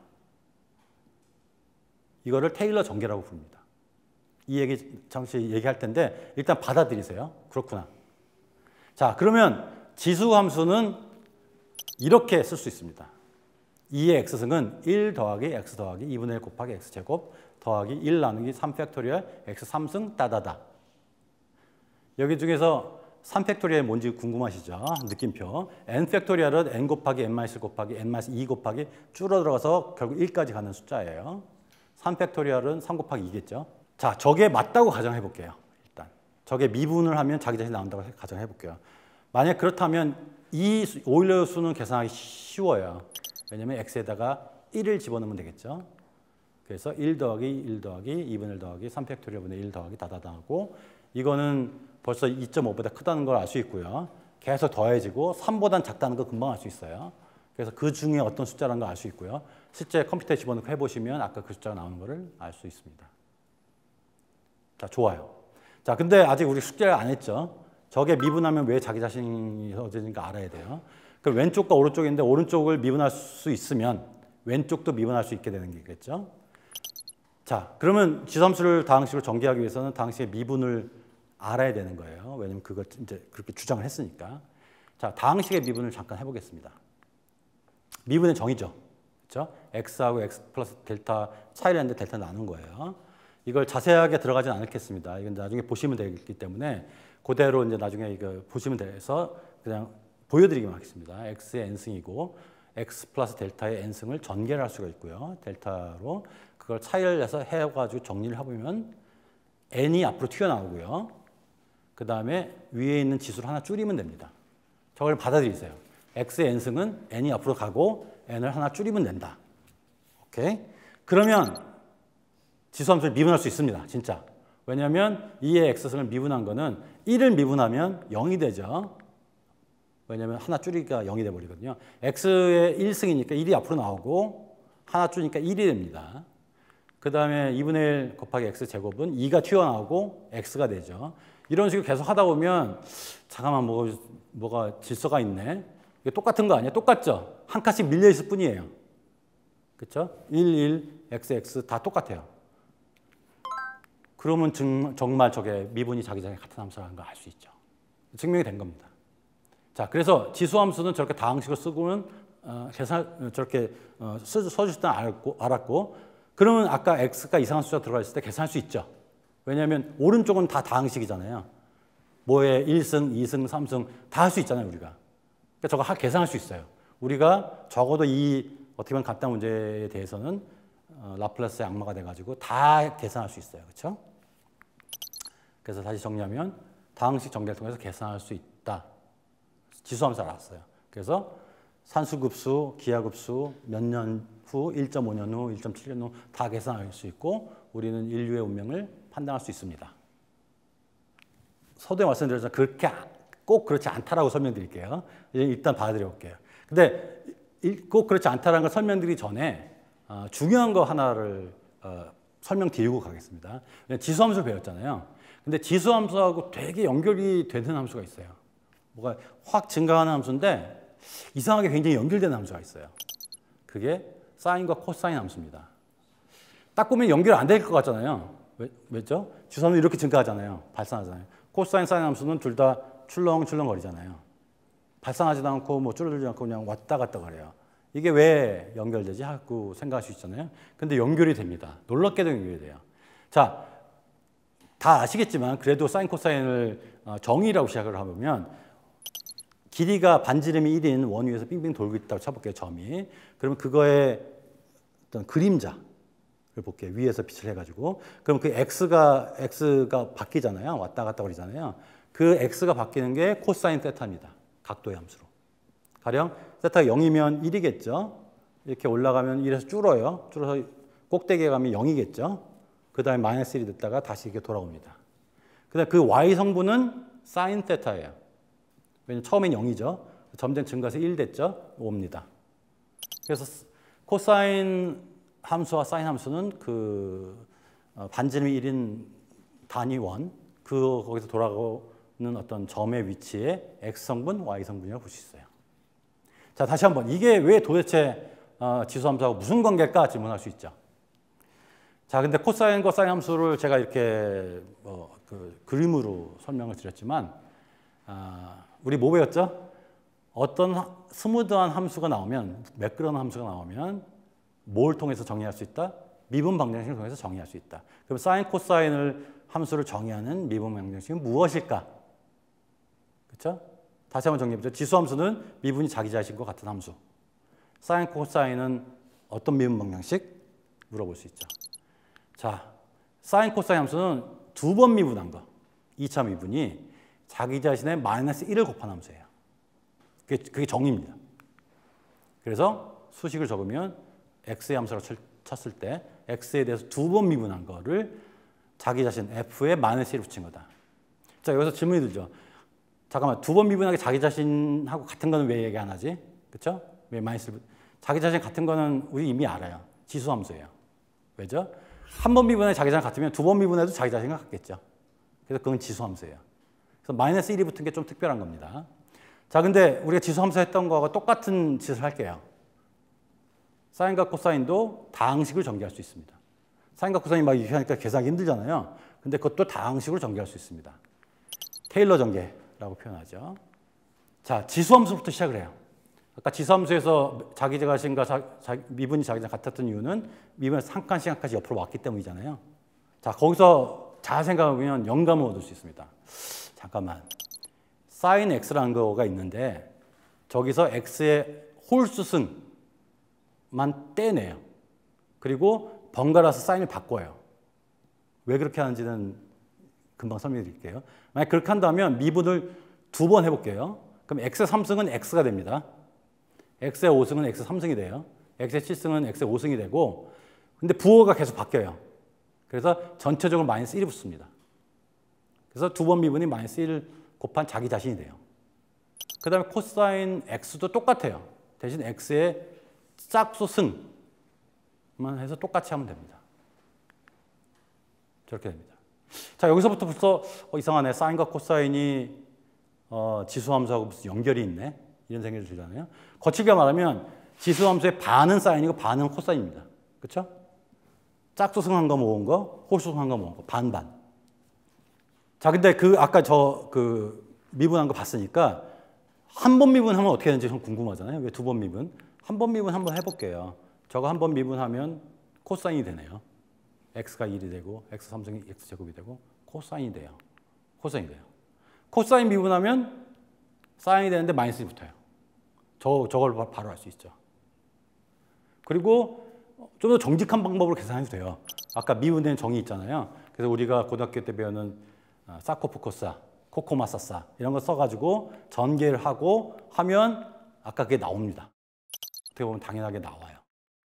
이거를 테일러 전개라고 부릅니다. 이 얘기 잠시 얘기할 텐데 일단 받아들이세요. 그렇구나. 자, 그러면 지수함수는 이렇게 쓸 수 있습니다. 이의 x승은 일 더하기 x 더하기 이분의 일 곱하기 x제곱 더하기 일 나누기 삼 팩토리얼 x 삼승 따다다. 여기 중에서 삼 팩토리얼이 뭔지 궁금하시죠? 느낌표. n 팩토리얼은 n 곱하기 n 마이너스 곱하기 n 마이너스 이 곱하기 줄어들어가서 결국 일까지 가는 숫자예요. 삼 팩토리얼은 삼 곱하기 이겠죠? 자, 저게 맞다고 가정해 볼게요. 일단 저게 미분을 하면 자기 자신이 나온다고 가정해 볼게요. 만약 그렇다면 이 오일러 수는 계산하기 쉬워요. 왜냐면 x에다가 일을 집어넣으면 되겠죠. 그래서 일 더하기 일 더하기 이분의 일 더하기 삼 팩토리얼분의 일 더하기 다다다 하고 이거는 벌써 이 점 오보다 크다는 걸 알 수 있고요. 계속 더해지고 삼보단 작다는 거 금방 알 수 있어요. 그래서 그 중에 어떤 숫자라는 걸 알 수 있고요. 실제 컴퓨터에 집어넣고 해보시면 아까 그 숫자가 나오는 거를 알 수 있습니다. 자, 좋아요. 자, 근데 아직 우리 숙제를 안 했죠. 저게 미분하면 왜 자기 자신이 어디인가 알아야 돼요. 그럼 왼쪽과 오른쪽인데 오른쪽을 미분할 수 있으면 왼쪽도 미분할 수 있게 되는 게겠죠. 자, 그러면 지수함수를 다항식으로 전개하기 위해서는 다항식의 미분을 알아야 되는 거예요. 왜냐면 그걸 이제 그렇게 주장을 했으니까. 자, 다항식의 미분을 잠깐 해보겠습니다. 미분의 정의죠. 그렇죠? x하고 x 플러스 델타 차이를 했는데 델타 나눈 거예요. 이걸 자세하게 들어가진 않겠습니다. 이건 나중에 보시면 되기 때문에 그대로 이제 나중에 이거 보시면 돼서 그냥 보여드리기만 하겠습니다. x의 n승이고 x 플러스 델타의 n승을 전개를 할 수가 있고요. 델타로 그걸 차이를 내서 해가지고 정리를 해보면 n이 앞으로 튀어나오고요. 그 다음에 위에 있는 지수를 하나 줄이면 됩니다. 저걸 받아들이세요. x의 n승은 n이 앞으로 가고 n을 하나 줄이면 된다. 오케이? 그러면 지수함수를 미분할 수 있습니다. 진짜. 왜냐하면 이의 x승을 미분한 거는 일을 미분하면 영이 되죠. 왜냐하면 하나 줄이기가 영이 돼버리거든요. x의 일승이니까 일이 앞으로 나오고 하나 줄이니까 일이 됩니다. 그 다음에 이분의 일 곱하기 x제곱은 이가 튀어나오고 x가 되죠. 이런 식으로 계속 하다 보면 잠깐만 뭐, 뭐가 질서가 있네. 이게 똑같은 거 아니에요? 똑같죠? 한 칸씩 밀려있을 뿐이에요. 그렇죠? 일, 일, x, x 다 똑같아요. 그러면 정, 정말 저게 미분이 자기 자기 같은 함수라는 걸 알 수 있죠. 증명이 된 겁니다. 자, 그래서 지수함수는 저렇게 다항식을 쓰고는 어, 계산 저렇게 어, 써줄 때는 알았고, 알았고 그러면 아까 x가 이상한 숫자 들어가 있을 때 계산할 수 있죠. 왜냐하면 오른쪽은 다 다항식이잖아요. 뭐에 일승, 이승, 삼승 다 할 수 있잖아요, 우리가. 그러니까 저거 계산할 수 있어요. 우리가 적어도 이 어떻게 보면 간단 문제에 대해서는 어, 라플라스의 악마가 돼가지고 다 계산할 수 있어요. 그렇죠? 그래서 다시 정리하면 다항식 전개를 통해서 계산할 수 있다. 지수함수를 알았어요. 그래서 산수급수, 기하급수 몇 년 후, 일 점 오 년 후, 일 점 칠 년 후 다 계산할 수 있고 우리는 인류의 운명을 판단할 수 있습니다. 서두에 말씀드렸지만 그렇게 꼭 그렇지 않다라고 설명드릴게요. 일단 받아들여 볼게요. 근데 꼭 그렇지 않다라는 걸 설명드리기 전에 어, 중요한 거 하나를 어, 설명드리고 가겠습니다. 지수함수를 배웠잖아요. 근데 지수함수하고 되게 연결이 되는 함수가 있어요. 뭐가 확 증가하는 함수인데 이상하게 굉장히 연결되는 함수가 있어요. 그게 사인과 코사인 함수입니다. 딱 보면 연결 안 될 것 같잖아요. 왜, 왜죠? 지수함수 이렇게 증가하잖아요. 발산하잖아요. 코사인, 사인 함수는 둘 다 출렁출렁 거리잖아요. 발산하지도 않고 뭐 줄어들지 않고 그냥 왔다 갔다 거려요. 이게 왜 연결되지? 하고 생각할 수 있잖아요. 근데 연결이 됩니다. 놀랍게도 연결이 돼요. 자, 다 아시겠지만 그래도 사인, 코사인을 정의라고 시작을 하면 길이가 반지름이 일인 원 위에서 빙빙 돌고 있다고 쳐볼게요. 점이. 그러면 그거의 어떤 그림자를 볼게요. 위에서 빛을 해가지고. 그럼 그 x가 x가 바뀌잖아요. 왔다 갔다 거리잖아요. 그 x가 바뀌는 게 코사인 세타입니다. 각도의 함수로. 가령 세타가 영이면 일이겠죠. 이렇게 올라가면 일에서 줄어요. 줄어서 꼭대기에 가면 영이겠죠. 그 다음에 마이너스 일이 됐다가 다시 이렇게 돌아옵니다. 그다음 그 y 성분은 사인 세타예요. 왜냐면 처음엔 영이죠. 점점 증가해서 일 됐죠. 오입니다. 그래서 코사인 함수와 사인 함수는 그 반지름이 일인 단위 원, 그 거기서 돌아가는 어떤 점의 위치에 x 성분, y 성분이라고 볼 수 있어요. 자, 다시 한번 이게 왜 도대체 어, 지수함수하고 무슨 관계일까 질문할 수 있죠. 자, 근데 코사인과 사인 함수를 제가 이렇게 뭐, 그 그림으로 설명을 드렸지만 아, 우리 뭐 배웠죠? 어떤 스무드한 함수가 나오면, 매끄러운 함수가 나오면 뭘 통해서 정의할 수 있다? 미분 방정식을 통해서 정의할 수 있다. 그럼 사인, 코사인을 함수를 정의하는 미분 방정식은 무엇일까? 그렇죠? 다시 한번 정리해보죠. 지수함수는 미분이 자기 자신과 같은 함수. 사인, 코사인은 어떤 미분 방정식? 물어볼 수 있죠. 자, 사인, 코사인 함수는 두 번 미분한 거. 이 차 미분이 자기 자신의 마이너스 일을 곱한 함수예요. 그게, 그게 정의입니다. 그래서 수식을 적으면 x의 함수라고 쳤을 때 x에 대해서 두 번 미분한 거를 자기 자신 f에 마이너스 일을 붙인 거다. 자, 여기서 질문이 들죠. 잠깐만, 두 번 미분하게 자기 자신하고 같은 거는 왜 얘기 안 하지? 그렇죠? 왜 마이너스 일? 자기 자신 같은 거는 우리 이미 알아요. 지수함수예요. 왜죠? 한 번 미분하게 자기 자신 같으면 두 번 미분해도 자기 자신과 같겠죠. 그래서 그건 지수함수예요. 그래서 마이너스 일이 붙은 게 좀 특별한 겁니다. 자, 근데 우리가 지수함수 했던 거하고 똑같은 짓을 할게요. 사인과 코사인도 다항식을 전개할 수 있습니다. 사인과 코사인이 막 이렇게 하니까 계산하기 힘들잖아요. 근데 그것도 다항식으로 전개할 수 있습니다. 테일러 전개라고 표현하죠. 자, 지수함수부터 시작을 해요. 아까 지수함수에서 자기 자신과 자, 자, 미분이 자기 자신 같았던 이유는 미분에서 한 칸씩 한 칸씩 옆으로 왔기 때문이잖아요. 자, 거기서 잘 생각하면 영감을 얻을 수 있습니다. 잠깐만. 사인 x라는 거가 있는데 저기서 x의 홀수승만 떼내요. 그리고 번갈아서 사인을 바꿔요. 왜 그렇게 하는지는 금방 설명해 드릴게요. 만약 그렇게 한다면 미분을 두 번 해볼게요. 그럼 x의 삼 승은 x가 됩니다. x의 오 승은 x의 삼 승이 돼요. x의 칠 승은 x의 오 승이 되고 근데 부호가 계속 바뀌어요. 그래서 전체적으로 마이너스 일이 붙습니다. 그래서 두 번 미분이 마이너스 일 곱한 자기 자신이 돼요. 그 다음에 코사인 x도 똑같아요. 대신 x의 짝수 승만 해서 똑같이 하면 됩니다. 저렇게 됩니다. 자, 여기서부터 벌써 어, 이상하네. 사인과 코사인이 어, 지수함수하고 무슨 연결이 있네. 이런 생각이 들잖아요. 거칠게 말하면 지수함수의 반은 사인이고 반은 코사인입니다. 그렇죠? 짝수승한 거 모은 거, 홀수승한 거 모은 거, 반반. 자, 근데 그 아까 저 그 미분한 거 봤으니까 한 번 미분하면 어떻게 되는지 좀 궁금하잖아요. 왜 두 번 미분? 한 번 미분 한번 해볼게요. 저거 한 번 미분하면 코사인이 되네요. x가 일이 되고 x 삼 승이 x제곱이 되고 코사인이 돼요. 코사인이 돼요. 코사인 미분하면 사인이 되는데 마이너스이 붙어요. 저, 저걸 바로 알 수 있죠. 그리고 좀 더 정직한 방법으로 계산해도 돼요. 아까 미분된 정의 있잖아요. 그래서 우리가 고등학교 때 배우는 사코프코사, 코코마사사 이런 거 써가지고 전개를 하고 하면 아까 그게 나옵니다. 어떻게 보면 당연하게 나와요.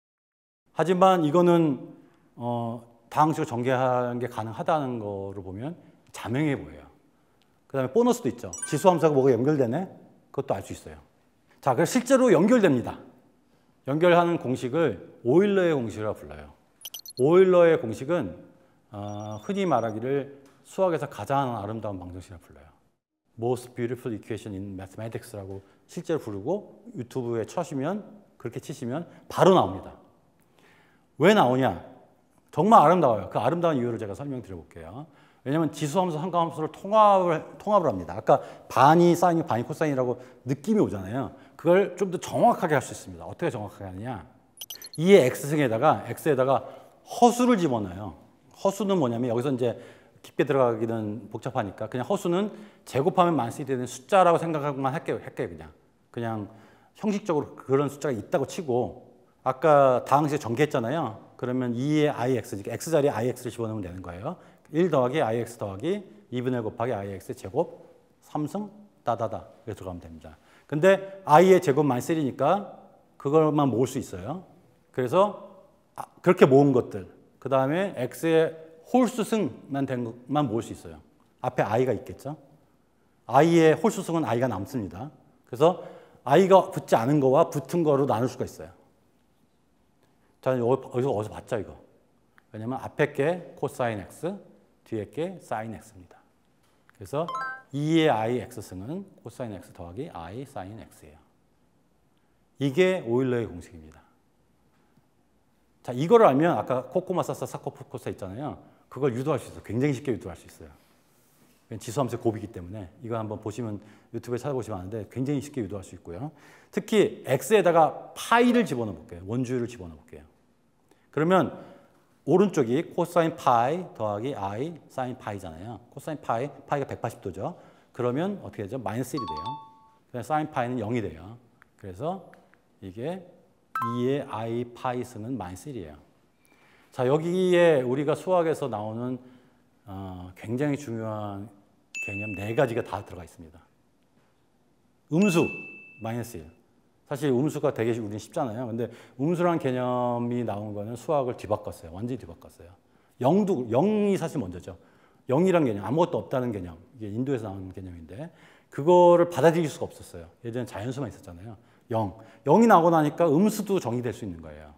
하지만 이거는 어, 다항식을 전개하는 게 가능하다는 거를 보면 자명해 보여요. 그 다음에 보너스도 있죠. 지수함수하고 뭐가 연결되네? 그것도 알 수 있어요. 자, 그래서 실제로 연결됩니다. 연결하는 공식을 오일러의 공식이라고 불러요. 오일러의 공식은 어, 흔히 말하기를 수학에서 가장 아름다운 방정식이라고 불러요. Most beautiful equation in mathematics라고 실제로 부르고 유튜브에 쳐시면 그렇게 치시면 바로 나옵니다. 왜 나오냐? 정말 아름다워요. 그 아름다운 이유를 제가 설명드려 볼게요. 왜냐하면 지수함수, 상가함수를 통합을, 통합을 합니다. 아까 반이 사인이 반이 코사인이라고 느낌이 오잖아요. 그걸 좀 더 정확하게 할 수 있습니다. 어떻게 정확하게 하느냐? 이의 x승에다가 x에다가 허수를 집어넣어요. 허수는 뭐냐면 여기서 이제 깊게 들어가기는 복잡하니까 그냥 허수는 제곱하면 만쓰이 되는 숫자라고 생각하고만 할게요. 할게요 그냥. 그냥 형식적으로 그런 숫자가 있다고 치고 아까 다항식 전개했잖아요. 그러면 이의 ix, x 자리에 ix를 집어넣으면 되는 거예요. 일 더하기 ix 더하기 이분의 일 곱하기 ix 제곱 삼승 따다다 이렇게 들어가면 됩니다. 근데 i의 제곱 만쓰리니까 그걸만 모을 수 있어요. 그래서 그렇게 모은 것들 그 다음에 x의 홀수승만 된 것만 모을 수 있어요. 앞에 i가 있겠죠. i의 홀수승은 i가 남습니다. 그래서 i가 붙지 않은 거와 붙은 거로 나눌 수가 있어요. 자, 여기서 어디서 봤죠 이거? 왜냐면 앞에 게 코사인 x, 뒤에 게 사인 x입니다. 그래서 이의 i x승은 코사인 x 더하기 i 사인 x예요. 이게 오일러의 공식입니다. 자, 이거를 알면 아까 코코마사사 사코포코사 있잖아요. 그걸 유도할 수 있어요. 굉장히 쉽게 유도할 수 있어요. 지수함수의 곱이기 때문에 이거 한번 보시면 유튜브에 찾아보시면 아는데 굉장히 쉽게 유도할 수 있고요. 특히 x에다가 파이를 집어넣어 볼게요. 원주율을 집어넣어 볼게요. 그러면 오른쪽이 코사인 파이 더하기 i 사인 파이잖아요. 코사인 파이, 파이가 백팔십 도죠. 그러면 어떻게 되죠? 마이너스 일이 돼요. 그래서 사인 파이는 영이 돼요. 그래서 이게 이의 i 파이 승은 마이너스 일이에요. 자, 여기에 우리가 수학에서 나오는 어, 굉장히 중요한 개념 네 가지가 다 들어가 있습니다. 음수, 마이너스 일. 사실 음수가 되게 우리는 쉽잖아요. 근데 음수라는 개념이 나온 거는 수학을 뒤바꿨어요. 완전히 뒤바꿨어요. 영도, 영이 사실 먼저죠. 영이란 개념, 아무것도 없다는 개념. 이게 인도에서 나온 개념인데 그거를 받아들일 수가 없었어요. 예전에 자연수만 있었잖아요. 영. 영이 나오고 나니까 음수도 정의될 수 있는 거예요.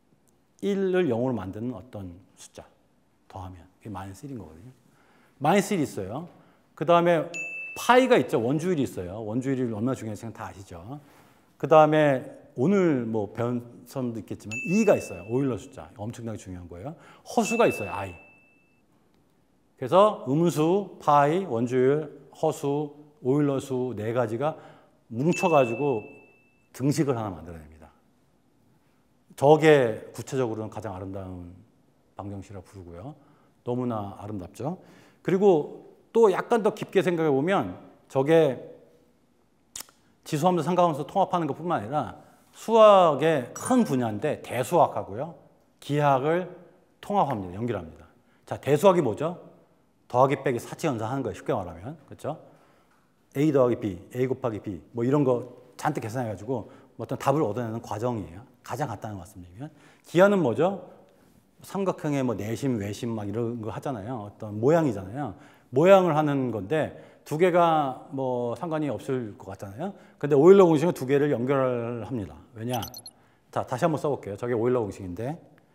일을 영으로 만드는 어떤 숫자 더하면 그게 마이너스 일인 거거든요. 마이너스 일이 있어요. 그 다음에 파이가 있죠. 원주율이 있어요. 원주율이 얼마나 중요한지 다 아시죠. 그 다음에 오늘 뭐 배운 선도 있겠지만 이가 있어요. 오일러 숫자. 엄청나게 중요한 거예요. 허수가 있어요. i. 그래서 음수, 파이, 원주율, 허수, 오일러수 네 가지가 뭉쳐가지고 등식을 하나 만들어냅니다. 저게 구체적으로는 가장 아름다운 방정식이라고 부르고요. 너무나 아름답죠. 그리고 또 약간 더 깊게 생각해 보면 저게 지수함수, 상가함수 통합하는 것뿐만 아니라 수학의 큰 분야인데 대수학하고요. 기하학을 통합합니다. 연결합니다. 자, 대수학이 뭐죠? 더하기 빼기 사치연산하는 거예요. 쉽게 말하면. 그렇죠? A 더하기 B, A 곱하기 B 뭐 이런 거 잔뜩 계산해가지고 어떤 답을 얻어내는 과정이에요. 가장 간단한 것 같습니다. 기하는 뭐죠? 삼각형의 뭐 내심, 외심 막 이런 거 하잖아요. 어떤 모양이잖아요. 모양을 하는 건데 두 개가 뭐 상관이 없을 것 같잖아요. 근데 오일러 공식은 두 개를 연결합니다. 왜냐? 자, 다시 한번 써볼게요. 저게 오일러 공식인데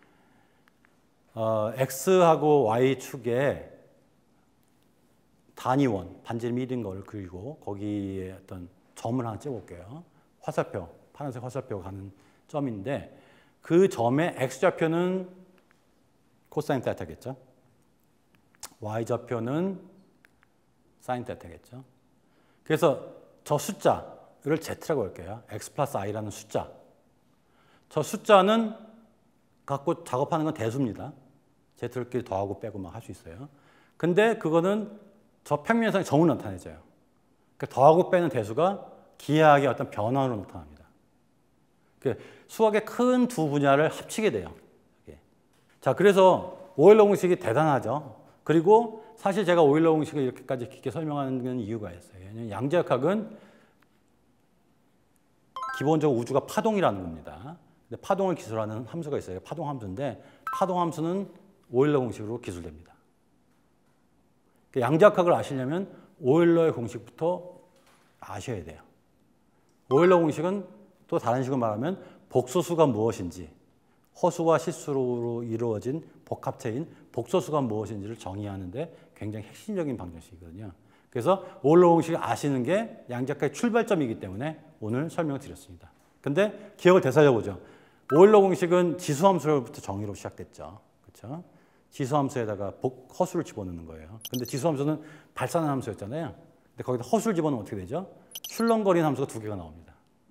어, x하고 y축에 단위원, 반지름 일인 걸 그리고 거기에 어떤 점을 하나 찍어볼게요. 화살표, 파란색 화살표가 가는 점인데 그 점의 x좌표는 코사인 테타겠죠. y좌표는 사인 테타겠죠. 그래서 저 숫자를 z라고 할게요. x 플러스 i라는 숫자. 저 숫자는 갖고 작업하는 건 대수입니다. z를 더하고 빼고 막 할 수 있어요. 근데 그거는 저 평면상의 점으로 나타내져요. 그러니까 더하고 빼는 대수가 기하학의 어떤 변화로 나타납니다. 그 수학의 큰 두 분야를 합치게 돼요. 자, 그래서 오일러 공식이 대단하죠. 그리고 사실 제가 오일러 공식을 이렇게까지 깊게 설명하는 이유가 있어요. 왜냐하면 양자역학은 기본적으로 우주가 파동이라는 겁니다. 근데 파동을 기술하는 함수가 있어요. 파동 함수인데 파동 함수는 오일러 공식으로 기술됩니다. 양자역학을 아시려면 오일러의 공식부터 아셔야 돼요. 오일러 공식은 또 다른 식으로 말하면 복소수가 무엇인지, 허수와 실수로 이루어진 복합체인 복소수가 무엇인지를 정의하는데 굉장히 핵심적인 방정식이거든요. 그래서 오일러 공식을 아시는 게 양자역학의 출발점이기 때문에 오늘 설명드렸습니다. 근데 기억을 되살려보죠. 오일러 공식은 지수함수로부터 정의로 시작됐죠. 그렇죠? 지수함수에다가 복, 허수를 집어넣는 거예요. 근데 지수함수는 발산한 함수였잖아요. 근데 거기다 허수를 집어넣으면 어떻게 되죠? 출렁거리는 함수가 두 개가 나옵니다.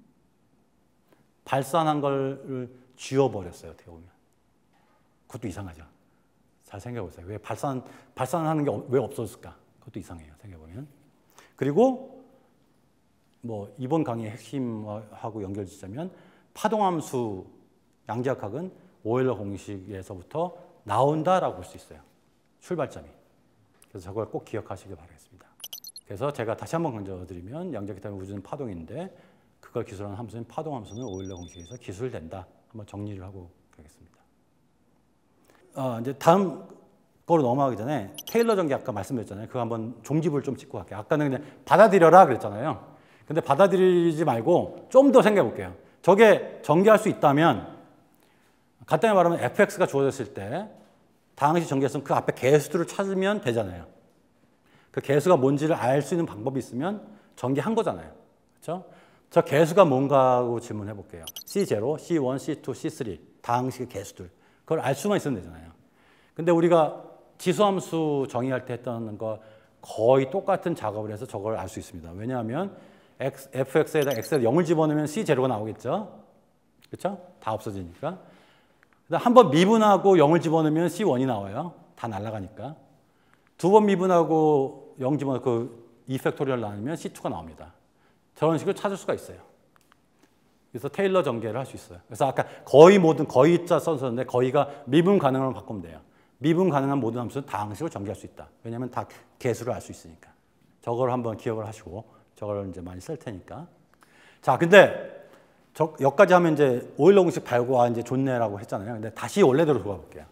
발산한 걸 지워버렸어요. 어떻게 보면. 그것도 이상하죠. 잘 생각해보세요. 왜 발산, 발산하는 게 왜 없어졌을까? 그것도 이상해요. 생각해보면. 그리고 뭐 이번 강의의 핵심하고 연결짓자면 파동함수 양자역학은 오일러 공식에서부터 나온다라고 볼 수 있어요. 출발점이. 그래서 저걸 꼭 기억하시길 바라겠습니다. 그래서 제가 다시 한번 강조드리면 양자역학 때문에 우주는 파동인데 그걸 기술하는 함수는 파동함수는 오일러 공식에서 기술된다. 한번 정리를 하고 가겠습니다. 어, 이제 다음 거로 넘어가기 전에 테일러 전개 아까 말씀드렸잖아요. 그거 한번 종집을 좀 짚고 갈게요. 아까는 그냥 받아들여라 그랬잖아요. 근데 받아들이지 말고 좀 더 생각해 볼게요. 저게 전개할 수 있다면 간단히 말하면 에프엑스가 주어졌을 때 당시 전개했으면 그 앞에 개수들을 찾으면 되잖아요. 그 개수가 뭔지를 알 수 있는 방법이 있으면 전개한 거잖아요. 그렇죠? 저 개수가 뭔가 하고 질문해 볼게요. 씨 제로, 씨 원, 씨 투, 씨 쓰리 당시 개수들. 그걸 알 수만 있으면 되잖아요. 근데 우리가 지수함수 정의할 때 했던 거 거의 똑같은 작업을 해서 저걸 알 수 있습니다. 왜냐하면 X, 에프엑스에다 X에다 영을 집어넣으면 씨 제로가 나오겠죠? 그렇죠? 다 없어지니까. 한번 미분하고 영을 집어넣으면 씨 원이 나와요. 다 날아가니까. 두 번 미분하고 영 집어넣고 그 이 팩토리얼 나누면 씨 투가 나옵니다. 저런 식으로 찾을 수가 있어요. 그래서 테일러 전개를 할 수 있어요. 그래서 아까 거의 모든 거의자 써서는데 거의가 미분 가능으로 바꾸면 돼요. 미분 가능한 모든 함수는 다 항식으로 전개할 수 있다. 왜냐하면 다 개수를 알 수 있으니까. 저걸 한번 기억을 하시고 저걸 이제 많이 쓸 테니까. 자, 근데 저, 여기까지 하면 이제 오일러 공식 발고 아 이제 좋네라고 했잖아요. 근데 다시 원래대로 돌아가 볼게요.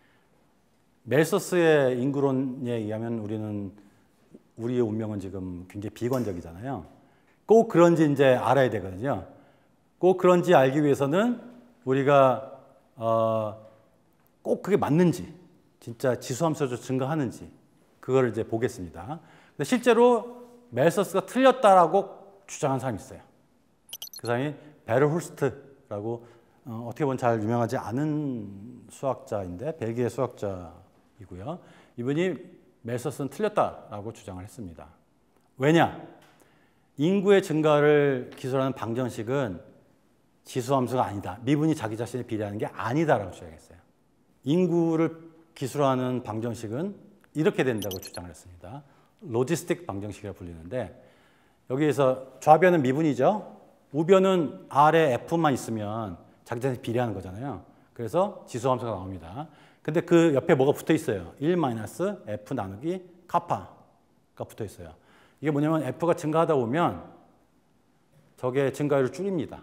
멜서스의 인구론에 의하면 우리는 우리의 운명은 지금 굉장히 비관적이잖아요. 꼭 그런지 이제 알아야 되거든요. 꼭 그런지 알기 위해서는 우리가 어, 꼭 그게 맞는지, 진짜 지수함수로 증가하는지 그걸 이제 보겠습니다. 근데 실제로 멜서스가 틀렸다라고 주장한 사람이 있어요. 그 사람이 베르홀스트라고 어, 어떻게 보면 잘 유명하지 않은 수학자인데 벨기에 수학자이고요. 이분이 멜서스는 틀렸다라고 주장을 했습니다. 왜냐? 인구의 증가를 기술하는 방정식은 지수함수가 아니다. 미분이 자기 자신에 비례하는 게 아니다라고 주장했어요. 인구를 기술하는 방정식은 이렇게 된다고 주장을 했습니다. 로지스틱 방정식이라고 불리는데 여기에서 좌변은 미분이죠. 우변은 R에 F만 있으면 자기 자신에 비례하는 거잖아요. 그래서 지수함수가 나옵니다. 근데 그 옆에 뭐가 붙어 있어요. 일 마이너스 F 나누기 카파가 붙어 있어요. 이게 뭐냐면 F가 증가하다 보면 저게 증가율을 줄입니다.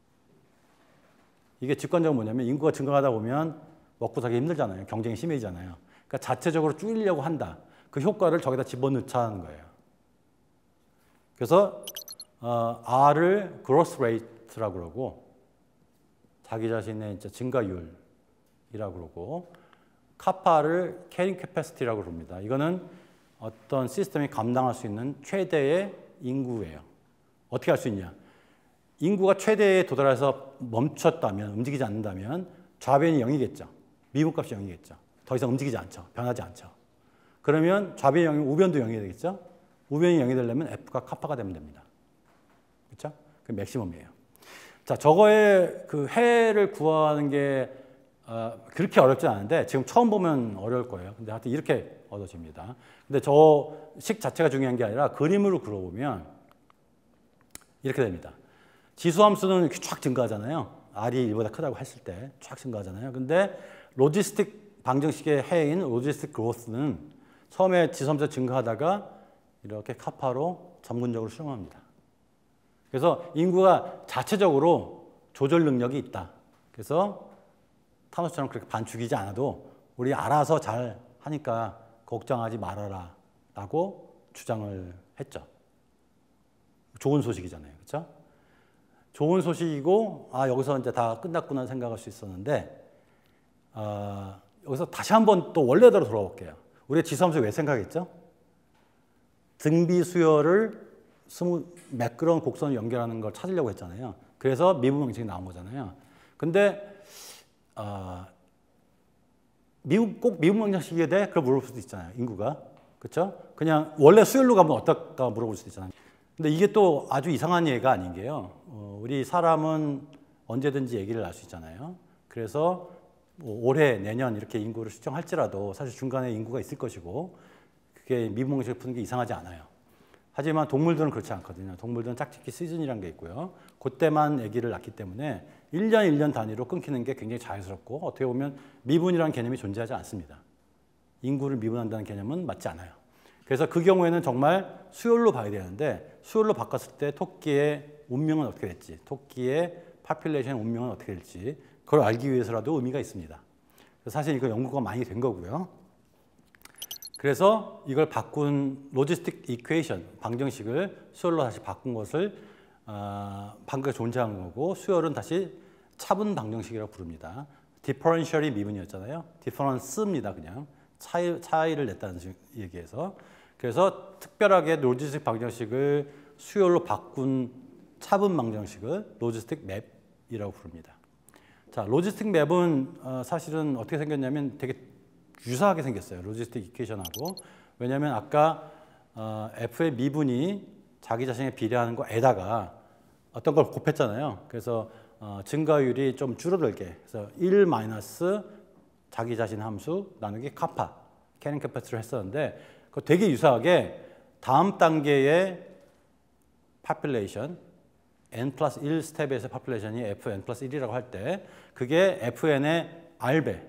이게 직관적으로 뭐냐면 인구가 증가하다 보면 먹고 살기 힘들잖아요. 경쟁이 심해지잖아요. 그러니까 자체적으로 줄이려고 한다. 그 효과를 저기다 집어넣자는 거예요. 그래서 어, R을 growth rate라고 그러고 자기 자신의 이제 증가율이라고 그러고 카파를 carrying capacity라고 그럽니다. 이거는 어떤 시스템이 감당할 수 있는 최대의 인구예요. 어떻게 할 수 있냐? 인구가 최대에 도달해서 멈췄다면, 움직이지 않는다면 좌변이 영이겠죠. 미분값이 영이겠죠. 더 이상 움직이지 않죠. 변하지 않죠. 그러면 좌변이 영이면 우변도 영이 되겠죠. 우변이 영이 되려면 F가 카파가 되면 됩니다. 그렇죠? 그 맥시멈이에요. 자, 저거의 그 해를 구하는 게 어, 그렇게 어렵지 않은데 지금 처음 보면 어려울 거예요. 근데 하여튼 이렇게 얻어집니다. 근데 저 식 자체가 중요한 게 아니라 그림으로 그려보면 이렇게 됩니다. 지수함수는 이렇게 쫙 증가하잖아요. R이 일보다 크다고 했을 때 쫙 증가하잖아요. 근데 로지스틱 방정식의 해인 로지스틱 그로스는 처음에 지수함수가 증가하다가 이렇게 카파로 점근적으로 수렴합니다. 그래서 인구가 자체적으로 조절 능력이 있다. 그래서 타노스처럼 그렇게 반 죽이지 않아도 우리 알아서 잘 하니까 걱정하지 말아라 라고 주장을 했죠. 좋은 소식이잖아요. 그렇죠? 좋은 소식이고 아 여기서 이제 다 끝났구나 생각할 수 있었는데 어, 여기서 다시 한번 또 원래대로 돌아올게요. 우리 지수함수 왜 생각했죠? 등비 수열을 스무 매끄러운 곡선을 연결하는 걸 찾으려고 했잖아요. 그래서 미분 방식이 나온 거잖아요. 근데 어, 미분, 꼭 미분 방정식에 대해 그걸 물어볼 수도 있잖아요. 인구가. 그렇죠? 그냥 원래 수열로 가면 어떨까 물어볼 수도 있잖아요. 근데 이게 또 아주 이상한 예가 아닌 게요. 어, 우리 사람은 언제든지 얘기를 할 수 있잖아요. 그래서 뭐 올해, 내년 이렇게 인구를 추정할지라도 사실 중간에 인구가 있을 것이고 그게 미분 방식을 푸는 게 이상하지 않아요. 하지만 동물들은 그렇지 않거든요. 동물들은 짝짓기 시즌이라는 게 있고요. 그때만 아기를 낳기 때문에 일 년 일 년 단위로 끊기는 게 굉장히 자연스럽고 어떻게 보면 미분이라는 개념이 존재하지 않습니다. 인구를 미분한다는 개념은 맞지 않아요. 그래서 그 경우에는 정말 수열로 봐야 되는데 수열로 바꿨을 때 토끼의 운명은 어떻게 될지, 토끼의 파퓰레이션 운명은 어떻게 될지 그걸 알기 위해서라도 의미가 있습니다. 사실 이거 연구가 많이 된 거고요. 그래서 이걸 바꾼 로지스틱 이퀘이션, 방정식을 수열로 다시 바꾼 것을 어, 방금까지 존재하는 거고 수열은 다시 차분 방정식이라고 부릅니다. 디퍼런셜이 미분이었잖아요. 디퍼런스입니다. 그냥 차이, 차이를 냈다는 얘기에서. 그래서 특별하게 로지스틱 방정식을 수열로 바꾼 차분 방정식을 로지스틱 맵이라고 부릅니다. 자, 로지스틱 맵은 어, 사실은 어떻게 생겼냐면 되게 유사하게 생겼어요. 로지스틱 이퀘이션하고. 왜냐하면 아까 어, F의 미분이 자기 자신에 비례하는 거에다가 어떤 걸 곱했잖아요. 그래서 어, 증가율이 좀 줄어들게. 그래서 일 마이너스 자기 자신 함수 나누기 카파, 캐닝 캐패시티를 했었는데 그거 되게 유사하게 다음 단계의 population, n 플러스 일 스텝에서 population이 fn 플러스 일이라고 할 때 그게 fn의 r배,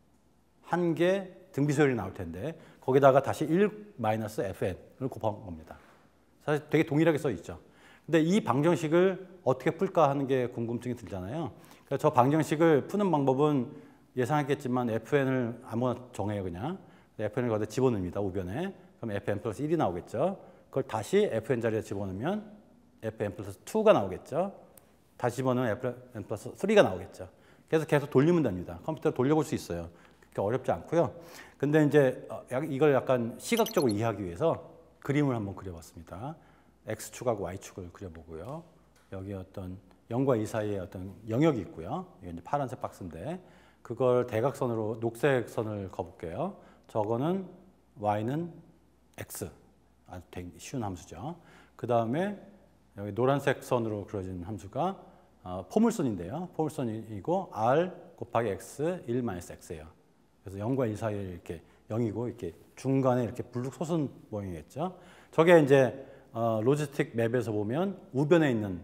한 개 등비수열이 나올 텐데 거기다가 다시 일 마이너스 fn을 곱한 겁니다. 사실 되게 동일하게 써 있죠. 근데 이 방정식을 어떻게 풀까 하는 게 궁금증이 들잖아요. 그래서 저 방정식을 푸는 방법은 예상했겠지만 fn을 아무거나 정해요 그냥. fn을 거기다 집어넣습니다. 우변에. 그럼 fn 플러스 일이 나오겠죠. 그걸 다시 fn 자리에 집어넣으면 fn 플러스 이가 나오겠죠. 다시 집어넣으면 fn 플러스 삼가 나오겠죠. 그래서 계속 돌리면 됩니다. 컴퓨터 돌려볼 수 있어요. 그렇게 어렵지 않고요. 근데 이제 이걸 약간 시각적으로 이해하기 위해서 그림을 한번 그려봤습니다. x축하고 y축을 그려보고요. 여기 어떤 영과 이 사이에 어떤 영역이 있고요. 이게 이제 파란색 박스인데 그걸 대각선으로 녹색 선을 그어볼게요. 저거는 y는 x. 아주 되게 쉬운 함수죠. 그 다음에 여기 노란색 선으로 그려진 함수가 어, 포물선인데요. 포물선이고 r 곱하기 x, 일 마이너스 x예요. 그래서 영과 일 사이에 이렇게 영이고 이렇게 중간에 이렇게 블룩 솟은 모양이겠죠. 저게 이제 어, 로지스틱 맵에서 보면 우변에 있는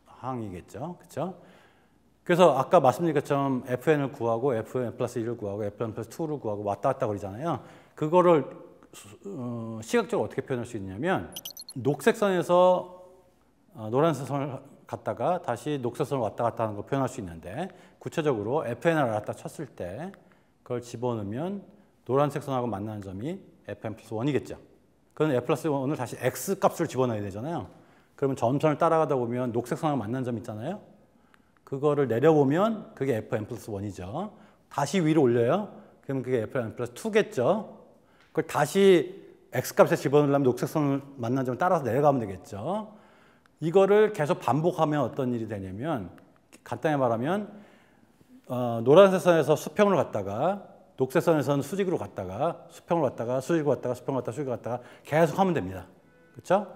항이겠죠. 그렇죠? 그래서 아까 말씀드린 것처럼 fn을 구하고 fn 플러스 일을 구하고 fn 플러스 이를 구하고 왔다 갔다 그러잖아요. 그거를 어, 시각적으로 어떻게 표현할 수 있냐면 녹색 선에서 어, 노란색 선을 갔다가 다시 녹색 선을 왔다 갔다 하는 걸 표현할 수 있는데 구체적으로 fn을 알았다 쳤을 때 그걸 집어넣으면 노란색 선하고 만나는 점이 fn 플러스 일이겠죠. 그럼 f 플러스 일을 다시 x 값을 집어넣어야 되잖아요. 그러면 점선을 따라가다 보면 녹색 선하고 만나는 점 있잖아요. 그거를 내려보면 그게 fn 플러스 일이죠. 다시 위로 올려요. 그러면 그게 fn 플러스 이겠죠. 그걸 다시 x값에 집어넣으려면 녹색 선을 만나는 점을 따라서 내려가면 되겠죠. 이거를 계속 반복하면 어떤 일이 되냐면 간단히 말하면 어, 노란색 선에서 수평으로 갔다가 녹색 선에서는 수직으로 갔다가 수평으로 갔다가 수직으로 갔다가 수평으로 갔다가 수직으로 갔다가 계속 하면 됩니다. 그렇죠?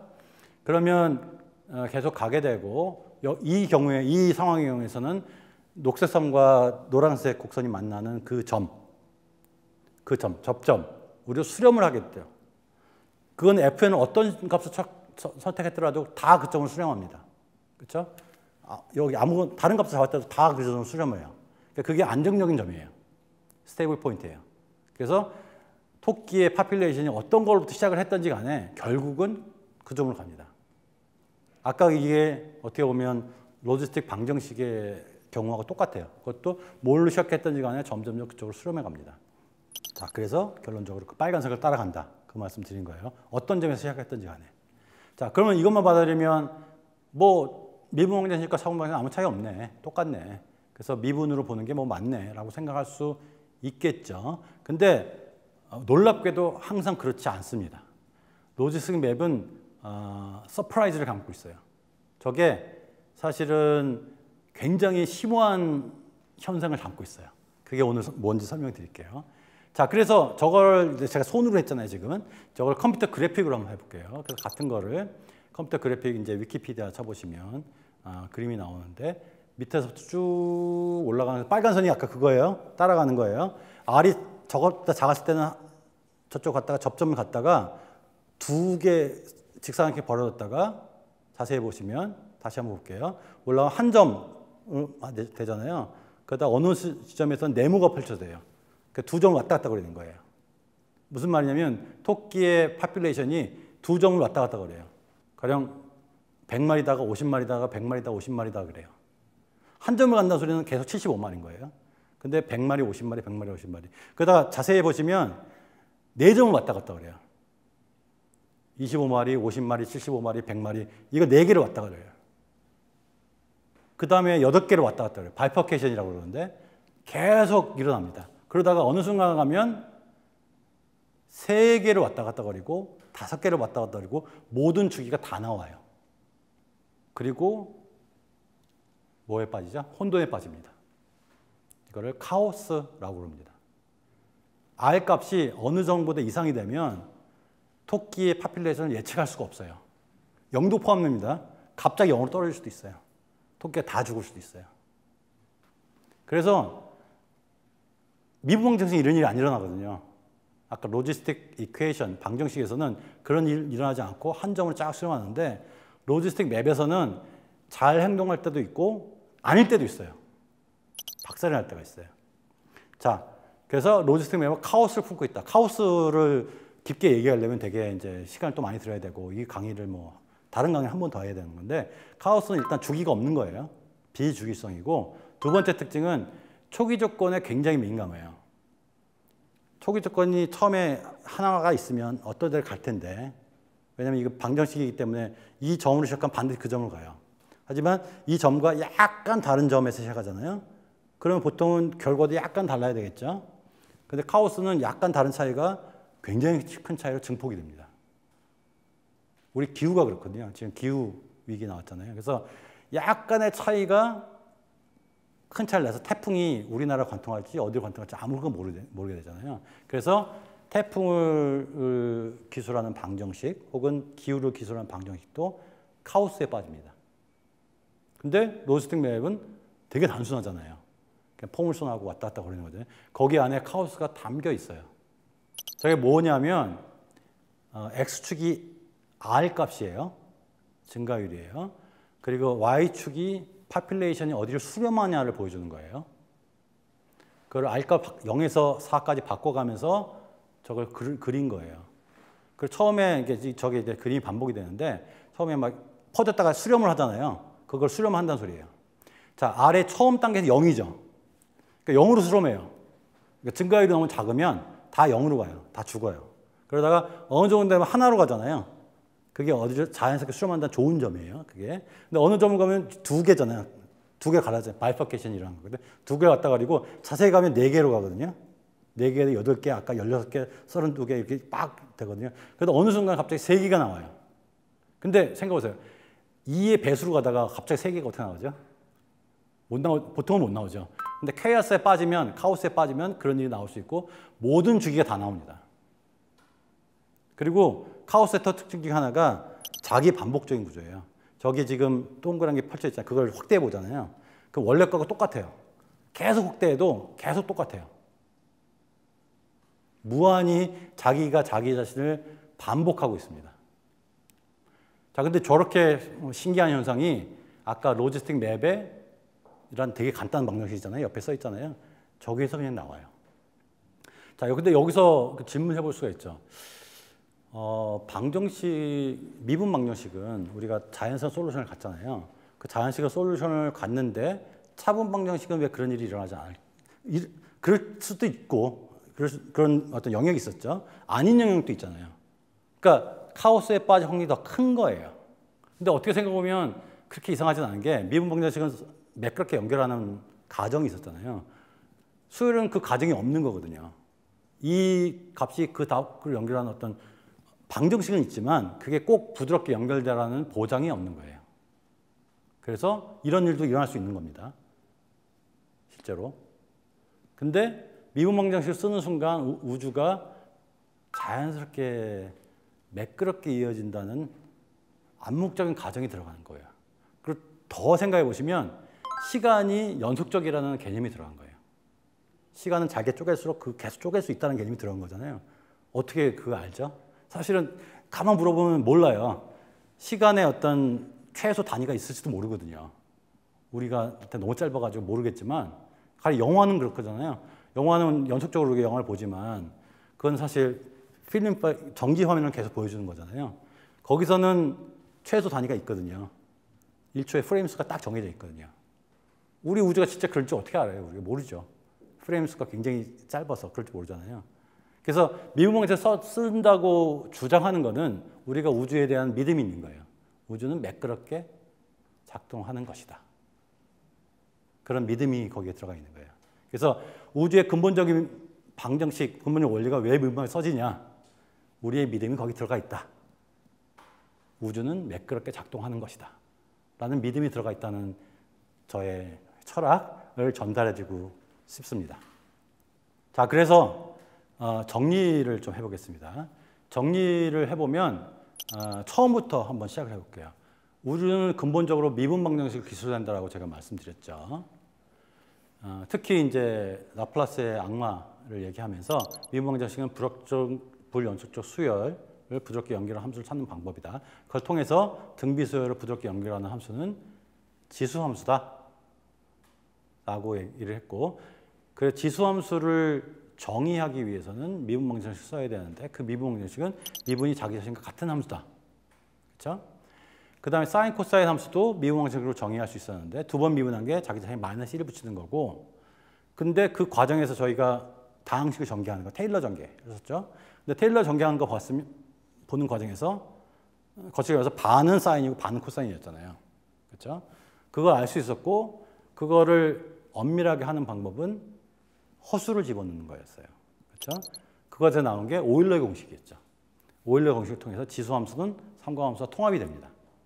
그러면 어, 계속 가게 되고 이 경우에 이 상황의 경우에서는 녹색 선과 노란색 곡선이 만나는 그 점, 그 점, 접점 우리가 수렴을 하게 돼요. 그건 fn은 어떤 값을 선택했더라도 다 그 점을 수렴합니다. 그렇죠? 아, 여기 아무 다른 값을 잡았다도 다 그 점을 수렴해요. 그러니까 그게 안정적인 점이에요. 스테이블 포인트예요. 그래서 토끼의 파퓰레이션이 어떤 걸부터 시작을 했던지 간에 결국은 그 점으로 갑니다. 아까 이게 어떻게 보면 로지스틱 방정식의 경우하고 똑같아요. 그것도 뭘로 시작했던지 간에 점점점 그쪽으로 수렴해 갑니다. 자, 그래서 결론적으로 그 빨간색을 따라간다. 그 말씀 드린 거예요. 어떤 점에서 시작했던지 간에. 자, 그러면 이것만 받아들이면 뭐 미분 방정식과 사분 방정식 아무 차이 없네. 똑같네. 그래서 미분으로 보는 게 뭐 맞네 라고 생각할 수 있겠죠. 근데 놀랍게도 항상 그렇지 않습니다. 로지스틱 맵은 어, 서프라이즈를 담고 있어요. 저게 사실은 굉장히 심오한 현상을 담고 있어요. 그게 오늘 뭔지 설명드릴게요. 자, 그래서 저걸 제가 손으로 했잖아요, 지금은. 저걸 컴퓨터 그래픽으로 한번 해볼게요. 그래서 같은 거를 컴퓨터 그래픽 이제 위키피디아 쳐보시면 아, 그림이 나오는데 밑에서 쭉 올라가는 빨간 선이 아까 그거예요. 따라가는 거예요. R이 저것보다 작았을 때는 저쪽 갔다가 접점을 갔다가 두 개 직사각형이 벌어졌다가 자세히 보시면 다시 한번 볼게요. 올라가 한 점 되잖아요. 그러다 어느 시점에서는 네모가 펼쳐져요. 두 점 왔다 갔다 거리는 거예요. 무슨 말이냐면 토끼의 파퓰레이션이 두 점을 왔다 갔다 거려요. 가령 백 마리다가 오십 마리다가 백 마리다 오십 마리다 그래요. 한 점을 간다는 소리는 계속 칠십오 마리인 거예요. 근데 백 마리, 오십 마리, 백 마리, 오십 마리. 그러다가 자세히 보시면 네 점을 왔다 갔다 그래요. 이십오 마리, 오십 마리, 칠십오 마리, 백 마리. 이거 네 개를 왔다 갔다 그래요. 그 다음에 여덟 개를 왔다 갔다 그래요. 바이퍼케이션이라고 그러는데 계속 일어납니다. 그러다가 어느 순간 가면 세 개를 왔다 갔다 거리고 다섯 개를 왔다 갔다 거리고 모든 주기가 다 나와요. 그리고 뭐에 빠지죠? 혼돈에 빠집니다. 이거를 카오스라고 그럽니다. R 값이 어느 정도보다 이상이 되면 토끼의 파퓰레이션을 예측할 수가 없어요. 영도 포함됩니다. 갑자기 영으로 떨어질 수도 있어요. 토끼가 다 죽을 수도 있어요. 그래서 미분방정식 이런 일이 안 일어나거든요. 아까 로지스틱 이퀘이션 방정식에서는 그런 일 일어나지 않고 한 점을 쫙 수렴하는데 로지스틱 맵에서는 잘 행동할 때도 있고 아닐 때도 있어요. 박살이 날 때가 있어요. 자, 그래서 로지스틱 맵은 카오스를 품고 있다. 카오스를 깊게 얘기하려면 되게 이제 시간을 또 많이 들어야 되고 이 강의를 뭐 다른 강의 한 번 더 해야 되는 건데 카오스는 일단 주기가 없는 거예요. 비주기성이고 두 번째 특징은 초기 조건에 굉장히 민감해요. 초기 조건이 처음에 하나가 있으면 어떤 데를 갈 텐데 왜냐하면 이거 방정식이기 때문에 이 점으로 시작하면 반드시 그 점을 가요. 하지만 이 점과 약간 다른 점에서 시작하잖아요. 그러면 보통은 결과도 약간 달라야 되겠죠. 근데 카오스는 약간 다른 차이가 굉장히 큰 차이로 증폭이 됩니다. 우리 기후가 그렇거든요. 지금 기후 위기 나왔잖아요. 그래서 약간의 차이가 큰 차이를 내서 태풍이 우리나라를 관통할지 어디를 관통할지 아무것도 모르게, 모르게 되잖아요. 그래서 태풍을 기술하는 방정식 혹은 기후를 기술하는 방정식도 카오스에 빠집니다. 근데 로지스틱 맵은 되게 단순하잖아요. 그냥 포물선하고 왔다 갔다 거리는 거죠. 거기 안에 카오스가 담겨 있어요. 저게 뭐냐면 어, X축이 R 값이에요. 증가율이에요. 그리고 Y축이 파퓰레이션이 어디를 수렴하냐를 보여주는 거예요. 그걸 R값 영에서 사까지 바꿔가면서 저걸 그, 그린 거예요. 그 처음에 이게 저게 이제 그림이 반복이 되는데 처음에 막 퍼졌다가 수렴을 하잖아요. 그걸 수렴한다는 소리예요. 자, R의 처음 단계는 영이죠. 그러니까 영으로 수렴해요. 그러니까 증가율이 너무 작으면 다 영으로 가요. 다 죽어요. 그러다가 어느 정도 되면 하나로 가잖아요. 그게 어디를 자연스럽게 수렴한다는 좋은 점이에요. 그게. 근데 어느 점을 가면 두 개잖아요. 두 개 갈라져요. 바이퍼케이션이라는 거거든요. 두 개 왔다 가리고 자세히 가면 네 개로 가거든요. 네 개, 여덟 개, 아까 열여섯 개, 서른두 개 이렇게 빡 되거든요. 그래도 어느 순간 갑자기 세 개가 나와요. 근데 생각해보세요. 이의 배수로 가다가 갑자기 세 개가 어떻게 나오죠? 못 나오, 보통은 못 나오죠. 근데 케이오스에 빠지면, 카오스에 빠지면 그런 일이 나올 수 있고 모든 주기가 다 나옵니다. 그리고 카오스의 특징 중 하나가 자기 반복적인 구조예요. 저기 지금 동그란 게 펼쳐 있잖아요. 그걸 확대해 보잖아요. 그 원래 거하고 똑같아요. 계속 확대해도 계속 똑같아요. 무한히 자기가 자기 자신을 반복하고 있습니다. 자, 근데 저렇게 신기한 현상이 아까 로지스틱 맵에 이런 되게 간단한 방정식이잖아요. 옆에 써 있잖아요. 저기에서 그냥 나와요. 자, 근데 여기서 질문해 볼 수가 있죠. 어, 방정식, 미분 방정식은 우리가 자연스러운 솔루션을 갖잖아요. 그 자연식의 솔루션을 갖는데 차분 방정식은 왜 그런 일이 일어나지 않을, 일, 그럴 수도 있고, 그럴, 그런 어떤 영역이 있었죠. 아닌 영역도 있잖아요. 그러니까 카오스에 빠질 확률이 더 큰 거예요. 근데 어떻게 생각해보면 그렇게 이상하진 않은 게 미분 방정식은 매끄럽게 연결하는 가정이 있었잖아요. 수열은 그 가정이 없는 거거든요. 이 값이 그 답을 연결하는 어떤 방정식은 있지만 그게 꼭 부드럽게 연결되라는 보장이 없는 거예요. 그래서 이런 일도 일어날 수 있는 겁니다. 실제로. 근데 미분 방정식을 쓰는 순간 우주가 자연스럽게 매끄럽게 이어진다는 암묵적인 가정이 들어가는 거예요. 그리고 더 생각해 보시면 시간이 연속적이라는 개념이 들어간 거예요. 시간은 잘게 쪼갤수록 그 계속 쪼갤 수 있다는 개념이 들어간 거잖아요. 어떻게 그거 알죠? 사실은 가만 물어보면 몰라요. 시간의 어떤 최소 단위가 있을지도 모르거든요. 우리가 너무 짧아가지고 모르겠지만 가령 영화는 그렇거든요. 영화는 연속적으로 영화를 보지만 그건 사실 필름 정지 화면을 계속 보여주는 거잖아요. 거기서는 최소 단위가 있거든요. 일 초에 프레임 수가 딱 정해져 있거든요. 우리 우주가 진짜 그럴 줄 어떻게 알아요? 우리가 모르죠. 프레임 수가 굉장히 짧아서 그럴 줄 모르잖아요. 그래서 미분방정식을 쓴다고 주장하는 것은 우리가 우주에 대한 믿음이 있는 거예요. 우주는 매끄럽게 작동하는 것이다. 그런 믿음이 거기에 들어가 있는 거예요. 그래서 우주의 근본적인 방정식, 근본적 원리가 왜 미분방정식이 써지냐? 우리의 믿음이 거기 들어가 있다. 우주는 매끄럽게 작동하는 것이다. 라는 믿음이 들어가 있다는 저의 철학을 전달해주고 싶습니다. 자, 그래서 어, 정리를 좀 해보겠습니다. 정리를 해보면 어, 처음부터 한번 시작을 해볼게요. 우주는 근본적으로 미분 방정식을 기술한다라고 제가 말씀드렸죠. 어, 특히 이제 라플라스의 악마를 얘기하면서 미분 방정식은 불역적, 불연속적 수열을 부드럽게 연결하는 함수를 찾는 방법이다. 그걸 통해서 등비 수열을 부드럽게 연결하는 함수는 지수 함수다. 라고 얘기를 했고, 그래서 지수 함수를 정의하기 위해서는 미분 방정식을 써야 되는데 그 미분 방정식은 미분이 자기 자신과 같은 함수다. 그렇죠? 그 다음에 사인 코사인 함수도 미분 방정식으로 정의할 수 있었는데 두 번 미분한 게 자기 자신에 마이너스 일을 붙이는 거고, 근데 그 과정에서 저희가 다항식을 전개하는 거, 테일러 전개했었죠. 근데 테일러 전개한 거 봤으면 보는 과정에서 거치면서 반은 사인이고 반은 코사인이었잖아요. 그렇죠? 그걸 알 수 있었고, 그거를 엄밀하게 하는 방법은 허수를 집어넣는 거였어요. 그렇죠? 그것에 나온 게 오일러의 공식이었죠. 오일러의 공식을 통해서 지수함수는 삼각함수와 통합이 됩니다.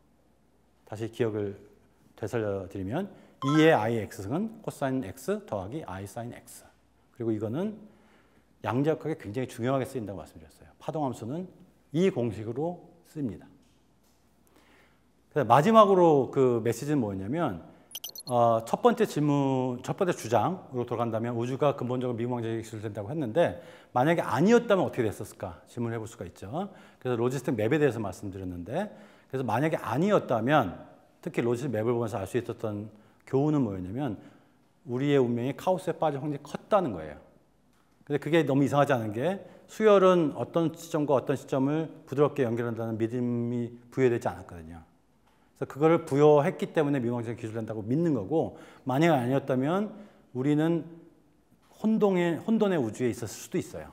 다시 기억을 되살려 드리면 이의 iX은 코사인 X 더하기 I 사인 X. 그리고 이거는 양자역학에 굉장히 중요하게 쓰인다고 말씀드렸어요. 파동함수는 이 공식으로 씁니다. 마지막으로 그 메시지는 뭐였냐면 어, 첫 번째 질문, 첫 번째 주장으로 돌아간다면 우주가 근본적으로 미분방정식이 기술된다고 했는데 만약에 아니었다면 어떻게 됐었을까 질문을 해볼 수가 있죠. 그래서 로지스틱 맵에 대해서 말씀드렸는데, 그래서 만약에 아니었다면 특히 로지스틱 맵을 보면서 알 수 있었던 교훈은 뭐였냐면 우리의 운명이 카오스에 빠질 확률이 컸다는 거예요. 근데 그게 너무 이상하지 않은 게 수열은 어떤 시점과 어떤 시점을 부드럽게 연결한다는 믿음이 부여되지 않았거든요. 그래서 그거를 부여했기 때문에 미분방정식이 기술된다고 믿는 거고, 만약에 아니었다면 우리는 혼돈의, 혼돈의 우주에 있었을 수도 있어요.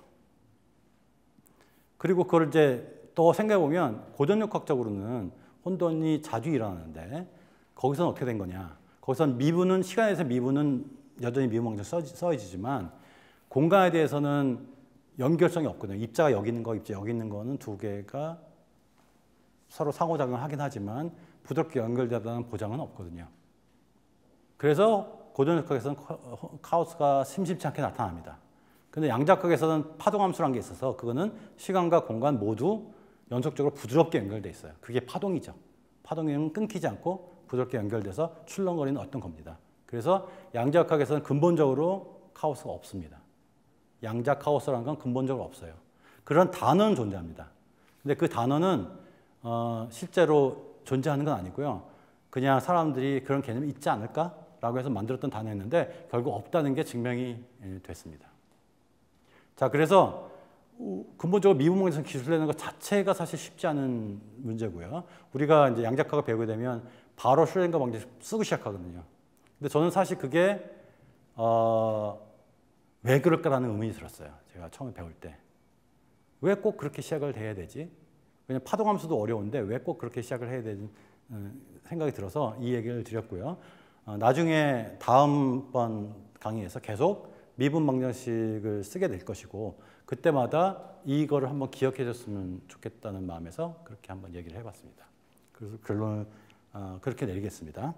그리고 그걸 이제 또 생각해보면 고전력학적으로는 혼돈이 자주 일어나는데 거기서는 어떻게 된 거냐. 거기서는 미분은, 시간에서 미분은 여전히 미분방정식이 써지지만 공간에 대해서는 연결성이 없거든요. 입자가 여기 있는 거, 입자 여기 있는 거는 두 개가 서로 상호작용을 하긴 하지만 부드럽게 연결되다는 보장은 없거든요. 그래서 고전력학에서는 카오스가 심심치 않게 나타납니다. 근데 양자역학에서는 파동함수라는 게 있어서 그거는 시간과 공간 모두 연속적으로 부드럽게 연결돼 있어요. 그게 파동이죠. 파동은 끊기지 않고 부드럽게 연결돼서 출렁거리는 어떤 겁니다. 그래서 양자역학에서는 근본적으로 카오스가 없습니다. 양자 카오스라는 건 근본적으로 없어요. 그런 단어는 존재합니다. 근데 그 단어는 어, 실제로 존재하는 건 아니고요. 그냥 사람들이 그런 개념이 있지 않을까라고 해서 만들었던 단어였는데 결국 없다는 게 증명이 됐습니다. 자, 그래서 근본적으로 미분방정식 기술내는 것 자체가 사실 쉽지 않은 문제고요. 우리가 이제 양자역학을 배우게 되면 바로 슐레인거 방정식 쓰고 시작하거든요. 근데 저는 사실 그게 어, 왜 그럴까라는 의문이 들었어요. 제가 처음에 배울 때. 왜 꼭 그렇게 시작을 해야 되지? 왜냐면 파동함수도 어려운데 왜 꼭 그렇게 시작을 해야 되는 생각이 들어서 이 얘기를 드렸고요. 어, 나중에 다음번 강의에서 계속 미분 방정식을 쓰게 될 것이고 그때마다 이거를 한번 기억해 줬으면 좋겠다는 마음에서 그렇게 한번 얘기를 해봤습니다. 그래서 결론을 어, 그렇게 내리겠습니다.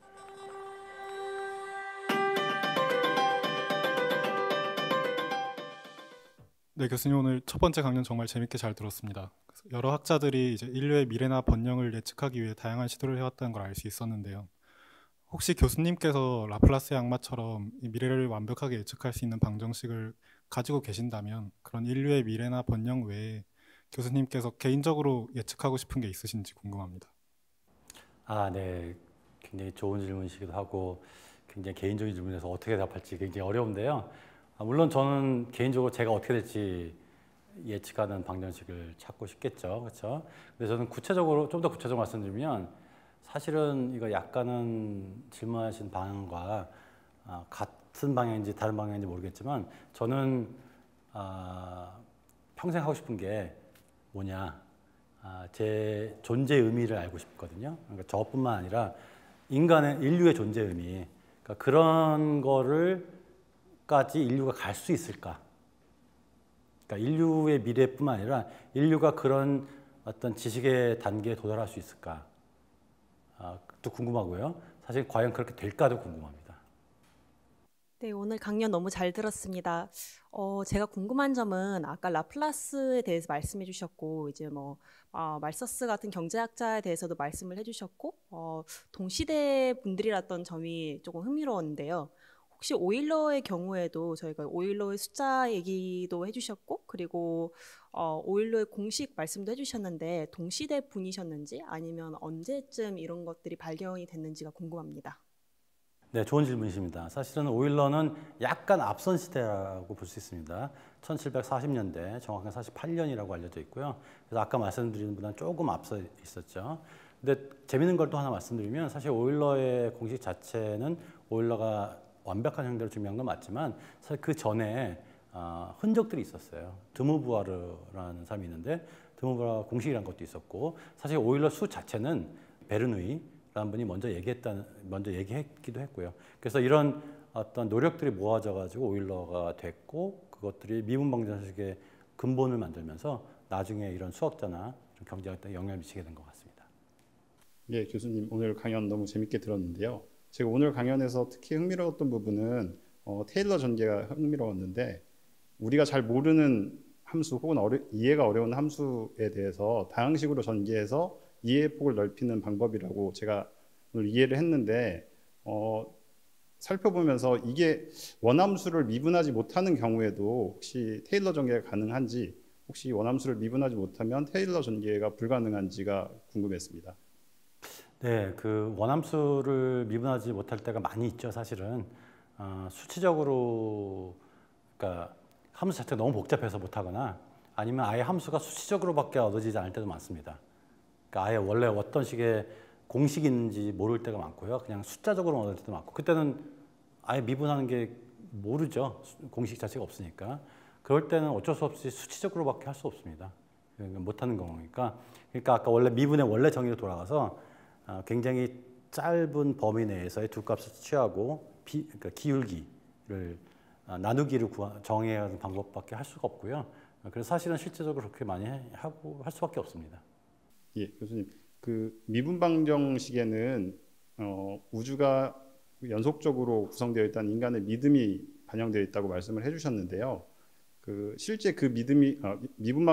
네, 교수님 오늘 첫 번째 강연 정말 재밌게 잘 들었습니다. 여러 학자들이 이제 인류의 미래나 번영을 예측하기 위해 다양한 시도를 해왔다는 걸 알 수 있었는데요. 혹시 교수님께서 라플라스의 악마처럼 이 미래를 완벽하게 예측할 수 있는 방정식을 가지고 계신다면 그런 인류의 미래나 번영 외에 교수님께서 개인적으로 예측하고 싶은 게 있으신지 궁금합니다. 아, 네. 굉장히 좋은 질문이시기도 하고 굉장히 개인적인 질문에서 어떻게 답할지 굉장히 어려운데요. 아, 물론 저는 개인적으로 제가 어떻게 될지 예측하는 방정식을 찾고 싶겠죠. 그렇죠? 근데 저는 구체적으로 좀 더 구체적으로 말씀드리면 사실은 이거 약간은 질문하신 방향과 아, 같은 방향인지 다른 방향인지 모르겠지만 저는 아, 평생 하고 싶은 게 뭐냐, 아, 제 존재 의미를 알고 싶거든요. 그러니까 저뿐만 아니라 인간의 인류의 존재 의미, 그러니까 그런 거를까지 인류가 갈 수 있을까? 그러니까 인류의 미래뿐만 아니라 인류가 그런 어떤 지식의 단계에 도달할 수 있을까? 아, 또 궁금하고요. 사실 과연 그렇게 될까도 궁금합니다. 네, 오늘 강연 너무 잘 들었습니다. 어, 제가 궁금한 점은 아까 라플라스에 대해서 말씀해 주셨고 이제 뭐 어, 말서스 같은 경제학자에 대해서도 말씀을 해주셨고 어, 동시대 분들이랐던 점이 조금 흥미로웠는데요. 혹시 오일러의 경우에도 저희가 오일러의 숫자 얘기도 해주셨고 그리고 어, 오일러의 공식 말씀도 해주셨는데 동시대 분이셨는지 아니면 언제쯤 이런 것들이 발견이 됐는지가 궁금합니다. 네, 좋은 질문이십니다. 사실은 오일러는 약간 앞선 시대라고 볼 수 있습니다. 천칠백사십 년대, 정확하게 사십팔 년이라고 알려져 있고요. 그래서 아까 말씀드린 것보다는 조금 앞서 있었죠. 근데 재밌는 걸 또 하나 말씀드리면 사실 오일러의 공식 자체는 오일러가 완벽한 형태를 증명한 건 맞지만 사실 그 전에 어, 흔적들이 있었어요. 드무부아르라는 사람이 있는데 드무부아르 공식이라는 것도 있었고 사실 오일러 수 자체는 베르누이라는 분이 먼저 얘기했다는 먼저 얘기했기도 했고요. 그래서 이런 어떤 노력들이 모아져 가지고 오일러가 됐고 그것들이 미분 방정식의 근본을 만들면서 나중에 이런 수학자나 이런 경제학자에 영향을 미치게 된 것 같습니다. 예, 교수님 오늘 강연 너무 재밌게 들었는데요. 제가 오늘 강연에서 특히 흥미로웠던 부분은 어, 테일러 전개가 흥미로웠는데 우리가 잘 모르는 함수 혹은 어려, 이해가 어려운 함수에 대해서 다양식으로 전개해서 이해의 폭을 넓히는 방법이라고 제가 오늘 이해를 했는데 어, 살펴보면서 이게 원함수를 미분하지 못하는 경우에도 혹시 테일러 전개가 가능한지 혹시 원함수를 미분하지 못하면 테일러 전개가 불가능한지가 궁금했습니다. 네, 그 원함수를 미분하지 못할 때가 많이 있죠, 사실은. 어, 수치적으로, 그러니까 함수 자체가 너무 복잡해서 못하거나 아니면 아예 함수가 수치적으로밖에 얻어지지 않을 때도 많습니다. 그러니까 아예 원래 어떤 식의 공식이 있는지 모를 때가 많고요. 그냥 숫자적으로 얻을 때도 많고 그때는 아예 미분하는 게 모르죠. 공식 자체가 없으니까. 그럴 때는 어쩔 수 없이 수치적으로밖에 할 수 없습니다. 그러니까 못하는 거니까. 그러니까 아까 원래 미분의 원래 정의로 돌아가서 굉장히 짧은 범위 내에서의 두 값을 취하고 비, 그러니까 기울기를 나누기를 정해야 하는 방법밖에 할 수가 없고요. 그래서 사실은 실제적으로 그렇게 많이 하고 할 수밖에 없습니다. 예, 교수님. 그 미분 방정식에는 어, 우주가 연속적으로 구성되어 있다는 인간의 믿음이 반영되어 있다고 말씀을 해주셨는데요. 그 실제 그 믿음이 어, 미분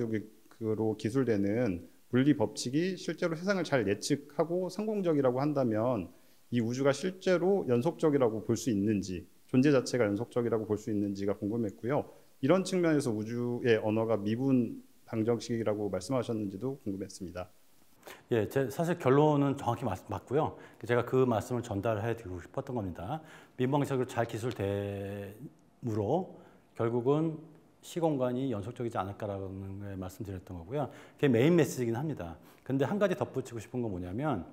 방정식으로 기술되는 물리 법칙이 실제로 세상을 잘 예측하고 성공적이라고 한다면 이 우주가 실제로 연속적이라고 볼 수 있는지, 존재 자체가 연속적이라고 볼 수 있는지가 궁금했고요. 이런 측면에서 우주의 언어가 미분 방정식이라고 말씀하셨는지도 궁금했습니다. 예, 제 사실 결론은 정확히 맞, 맞고요. 제가 그 말씀을 전달해 드리고 싶었던 겁니다. 미분 방정식으로 잘 기술됨으로 결국은 시공간이 연속적이지 않을까라는 걸 말씀드렸던 거고요. 그게 메인 메시지이긴 합니다. 근데 한 가지 덧붙이고 싶은 건 뭐냐면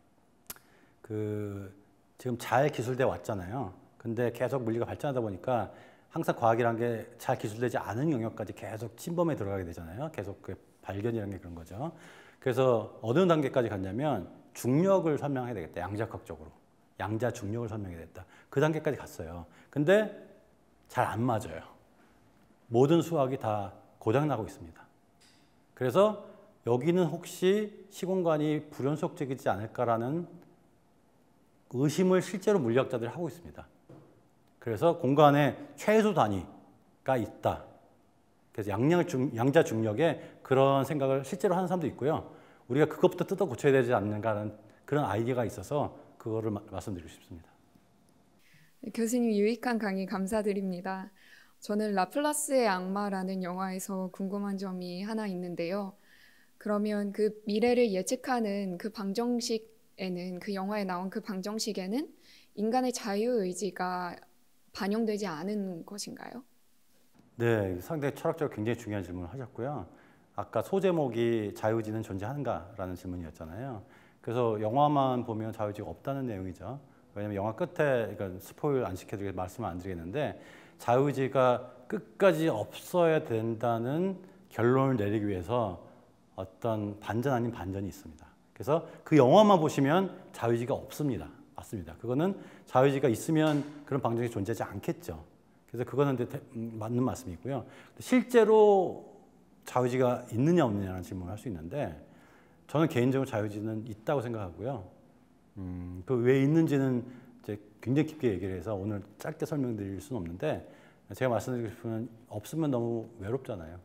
그 지금 잘 기술돼 왔잖아요. 근데 계속 물리가 발전하다 보니까 항상 과학이란 게 잘 기술되지 않은 영역까지 계속 침범에 들어가게 되잖아요. 계속 그 발견이라는 게 그런 거죠. 그래서 어느 단계까지 갔냐면 중력을 설명해야 되겠다. 양자학적으로. 양자 중력을 설명해야 되겠다. 그 단계까지 갔어요. 근데 잘 안 맞아요. 모든 수학이 다 고장나고 있습니다. 그래서 여기는 혹시 시공간이 불연속적이지 않을까라는 의심을 실제로 물리학자들이 하고 있습니다. 그래서 공간에 최소 단위가 있다. 그래서 양량 중, 양자 중력에 그런 생각을 실제로 하는 사람도 있고요. 우리가 그것부터 뜯어 고쳐야 되지 않는가라는 그런 아이디어가 있어서 그거를 마, 말씀드리고 싶습니다. 네, 교수님 유익한 강의 감사드립니다. 저는 라플라스의 악마라는 영화에서 궁금한 점이 하나 있는데요. 그러면 그 미래를 예측하는 그 방정식에는, 그 영화에 나온 그 방정식에는 인간의 자유의지가 반영되지 않은 것인가요? 네, 상당히 철학적으로 굉장히 중요한 질문을 하셨고요. 아까 소제목이 자유의지는 존재하는가라는 질문이었잖아요. 그래서 영화만 보면 자유의지가 없다는 내용이죠. 왜냐하면 영화 끝에, 그러니까 스포일 안 시켜드리게 말씀을 안 드리겠는데 자유의지가 끝까지 없어야 된다는 결론을 내리기 위해서 어떤 반전 아닌 반전이 있습니다. 그래서 그 영화만 보시면 자유의지가 없습니다. 맞습니다. 그거는 자유의지가 있으면 그런 방정이 존재하지 않겠죠. 그래서 그거는 맞는 말씀이고요. 실제로 자유의지가 있느냐 없느냐라는 질문을 할 수 있는데 저는 개인적으로 자유의지는 있다고 생각하고요. 음, 그 왜 있는지는 이제 굉장히 깊게 얘기를 해서 오늘 짧게 설명드릴 수는 없는데 제가 말씀드리고 싶은 없으면 너무 외롭잖아요.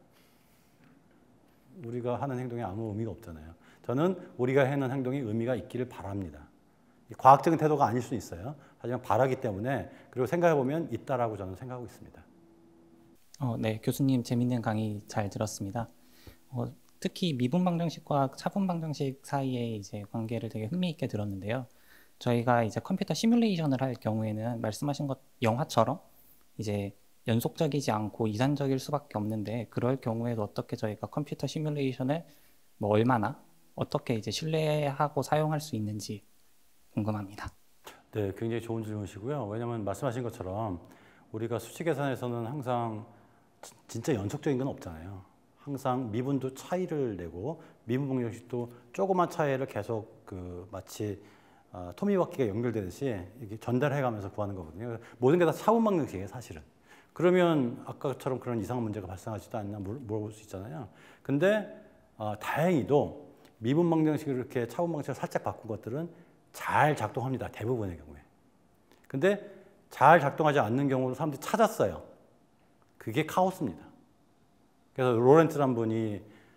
우리가 하는 행동에 아무 의미가 없잖아요. 저는 우리가 하는 행동이 의미가 있기를 바랍니다. 과학적인 태도가 아닐 수는 있어요. 하지만 바라기 때문에 그리고 생각해보면 있다라고 저는 생각하고 있습니다. 어, 네, 교수님 재밌는 강의 잘 들었습니다. 어, 특히 미분 방정식과 차분 방정식 사이의 이제 관계를 되게 흥미있게 들었는데요. 저희가 이제 컴퓨터 시뮬레이션을 할 경우에는 말씀하신 것 영화처럼 이제 연속적이지 않고 이산적일 수밖에 없는데 그럴 경우에도 어떻게 저희가 컴퓨터 시뮬레이션을 뭐 얼마나 어떻게 이제 신뢰하고 사용할 수 있는지 궁금합니다. 네, 굉장히 좋은 질문이시고요. 왜냐하면 말씀하신 것처럼 우리가 수치 계산에서는 항상 진짜 연속적인 건 없잖아요. 항상 미분도 차이를 내고 미분 방정식도 조그만 차이를 계속 그 마치 어, 토미바퀴가 연결되듯이 이렇게 전달해가면서 구하는 거거든요. 모든 게 다 차분 방정식이에요, 사실은. 그러면 아까처럼 그런 이상한 문제가 발생하지도 않나 물어볼 수 있잖아요. 근데 어, 다행히도 미분 방정식을 이렇게 차분 방정식을 살짝 바꾼 것들은 잘 작동합니다. 대부분의 경우에. 근데 잘 작동하지 않는 경우를 사람들이 찾았어요. 그게 카오스입니다. 그래서 로렌츠란 분이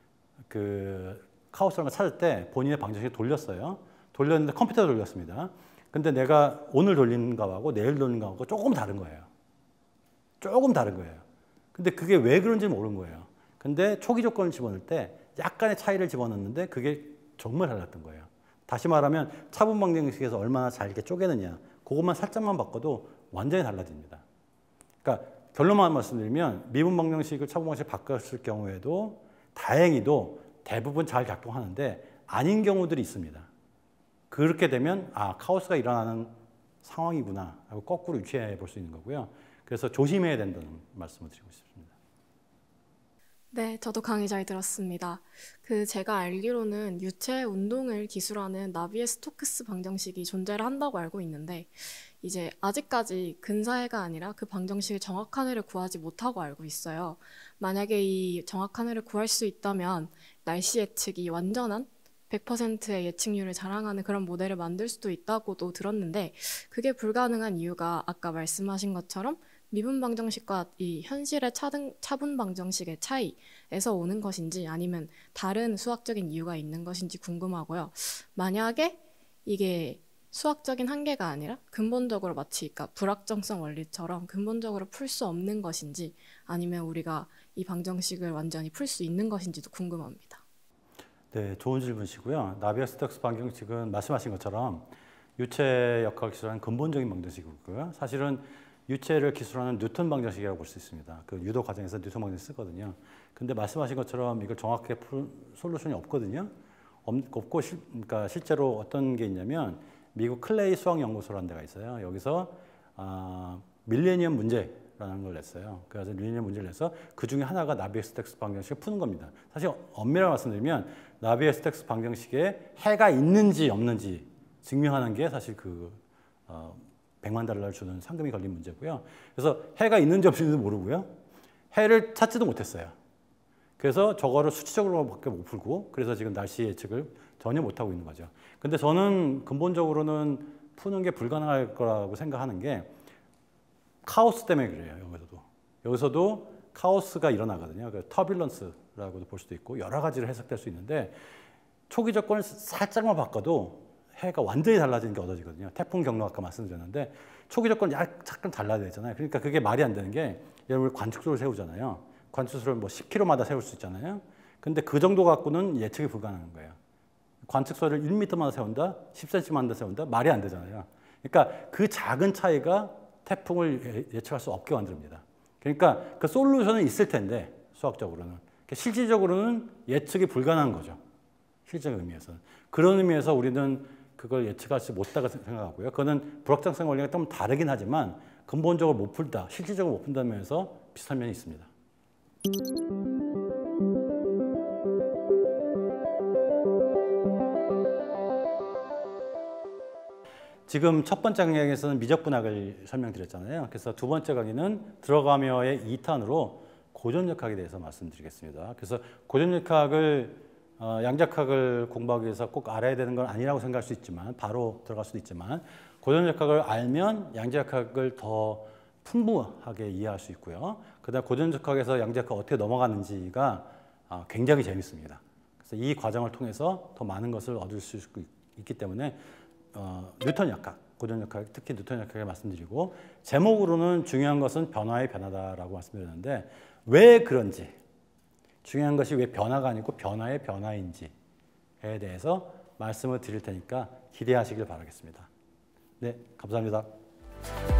그 카오스라는 걸 찾을 때 본인의 방정식을 돌렸어요. 돌렸는데 컴퓨터로 돌렸습니다. 근데 내가 오늘 돌린 거하고 내일 돌린 거하고 조금 다른 거예요. 조금 다른 거예요. 근데 그게 왜 그런지 모르는 거예요. 근데 초기 조건을 집어넣을 때 약간의 차이를 집어넣는데 그게 정말 달랐던 거예요. 다시 말하면 차분 방정식에서 얼마나 잘게 쪼개느냐 그것만 살짝만 바꿔도 완전히 달라집니다. 그러니까 결론만 말씀드리면 미분 방정식을 차분 방정식을 바꿨을 경우에도 다행히도 대부분 잘 작동하는데 아닌 경우들이 있습니다. 그렇게 되면 아 카오스가 일어나는 상황이구나 하고 거꾸로 유추해 볼 수 있는 거고요. 그래서 조심해야 된다는 말씀을 드리고 싶습니다. 네, 저도 강의 잘 들었습니다. 그 제가 알기로는 유체 운동을 기술하는 나비에스토크스 방정식이 존재를 한다고 알고 있는데 이제 아직까지 근사해가 아니라 그 방정식의 정확한 해를 구하지 못하고 알고 있어요. 만약에 이 정확한 해를 구할 수 있다면 날씨 예측이 완전한 백 퍼센트의 예측률을 자랑하는 그런 모델을 만들 수도 있다고도 들었는데 그게 불가능한 이유가 아까 말씀하신 것처럼 미분 방정식과 이 현실의 차등, 차분 방정식의 차이에서 오는 것인지 아니면 다른 수학적인 이유가 있는 것인지 궁금하고요. 만약에 이게 수학적인 한계가 아니라 근본적으로 마치 그러니까 불확정성 원리처럼 근본적으로 풀 수 없는 것인지 아니면 우리가 이 방정식을 완전히 풀 수 있는 것인지도 궁금합니다. 네, 좋은 질문이시고요. 나비에스토크스 방정식은 말씀하신 것처럼 유체 역학을 기술하는 근본적인 방정식이고요. 사실은 유체를 기술하는 뉴턴 방정식이라고 볼 수 있습니다. 그 유도 과정에서 뉴턴 방정식 쓰거든요. 근데 말씀하신 것처럼 이걸 정확하게 풀 솔루션이 없거든요. 없고 실, 그러니까 실제로 어떤 게 있냐면 미국 클레이 수학연구소라는 데가 있어요. 여기서 아, 밀레니엄 문제라는 걸 냈어요. 그래서 밀레니엄 문제를 내서 그 중에 하나가 나비에-스톡스 방정식을 푸는 겁니다. 사실 엄밀하게 말씀드리면 나비에-스톡스 방정식에 해가 있는지 없는지 증명하는 게 사실 그 어, 백만 달러를 주는 상금이 걸린 문제고요. 그래서 해가 있는지 없는지도 모르고요. 해를 찾지도 못했어요. 그래서 저거를 수치적으로밖에 못 풀고 그래서 지금 날씨 예측을 전혀 못하고 있는 거죠. 근데 저는 근본적으로는 푸는 게 불가능할 거라고 생각하는 게 카오스 때문에 그래요. 여기서도. 여기서도 카오스가 일어나거든요. 그 터뷸런스라고도 볼 수도 있고 여러 가지로 해석될 수 있는데 초기 조건을 살짝만 바꿔도 해가 완전히 달라지는 게 얻어지거든요. 태풍 경로 아까 말씀드렸는데 초기 조건이 약간 달라야 되잖아요. 그러니까 그게 말이 안 되는 게 여러분 관측소를 세우잖아요. 관측소를 뭐 십 킬로미터마다 세울 수 있잖아요. 근데 그 정도 갖고는 예측이 불가능한 거예요. 관측소를 일 미터마다 세운다, 십 센티미터마다 세운다, 말이 안 되잖아요. 그러니까 그 작은 차이가 태풍을 예측할 수 없게 만듭니다. 그러니까 그 솔루션은 있을 텐데 수학적으로는 실질적으로는 예측이 불가능한 거죠. 실질적 의미에서는. 그런 의미에서 우리는 그걸 예측할 수 못하다고 생각하고요. 그거는 불확정성 원리가 좀 다르긴 하지만 근본적으로 못 풀다, 실질적으로 못 푼다는 면에서 비슷한 면이 있습니다. 지금 첫 번째 강의에서는 미적분학을 설명드렸잖아요. 그래서 두 번째 강의는 들어가며의 이 탄으로 고전역학에 대해서 말씀드리겠습니다. 그래서 고전역학을 어, 양자역학을 공부하기 위해서 꼭 알아야 되는 건 아니라고 생각할 수 있지만 바로 들어갈 수도 있지만 고전역학을 알면 양자역학을 더 풍부하게 이해할 수 있고요. 그다음 고전역학에서 양자역학 어떻게 넘어가는지가 어, 굉장히 재밌습니다. 그래서 이 과정을 통해서 더 많은 것을 얻을 수 있기 때문에 어, 뉴턴역학, 고전역학, 특히 뉴턴역학을 말씀드리고 제목으로는 중요한 것은 변화의 변화다라고 말씀드렸는데 왜 그런지 중요한 것이 왜 변화가 아니고 변화의 변화인지에 대해서 말씀을 드릴 테니까 기대하시길 바라겠습니다. 네, 감사합니다.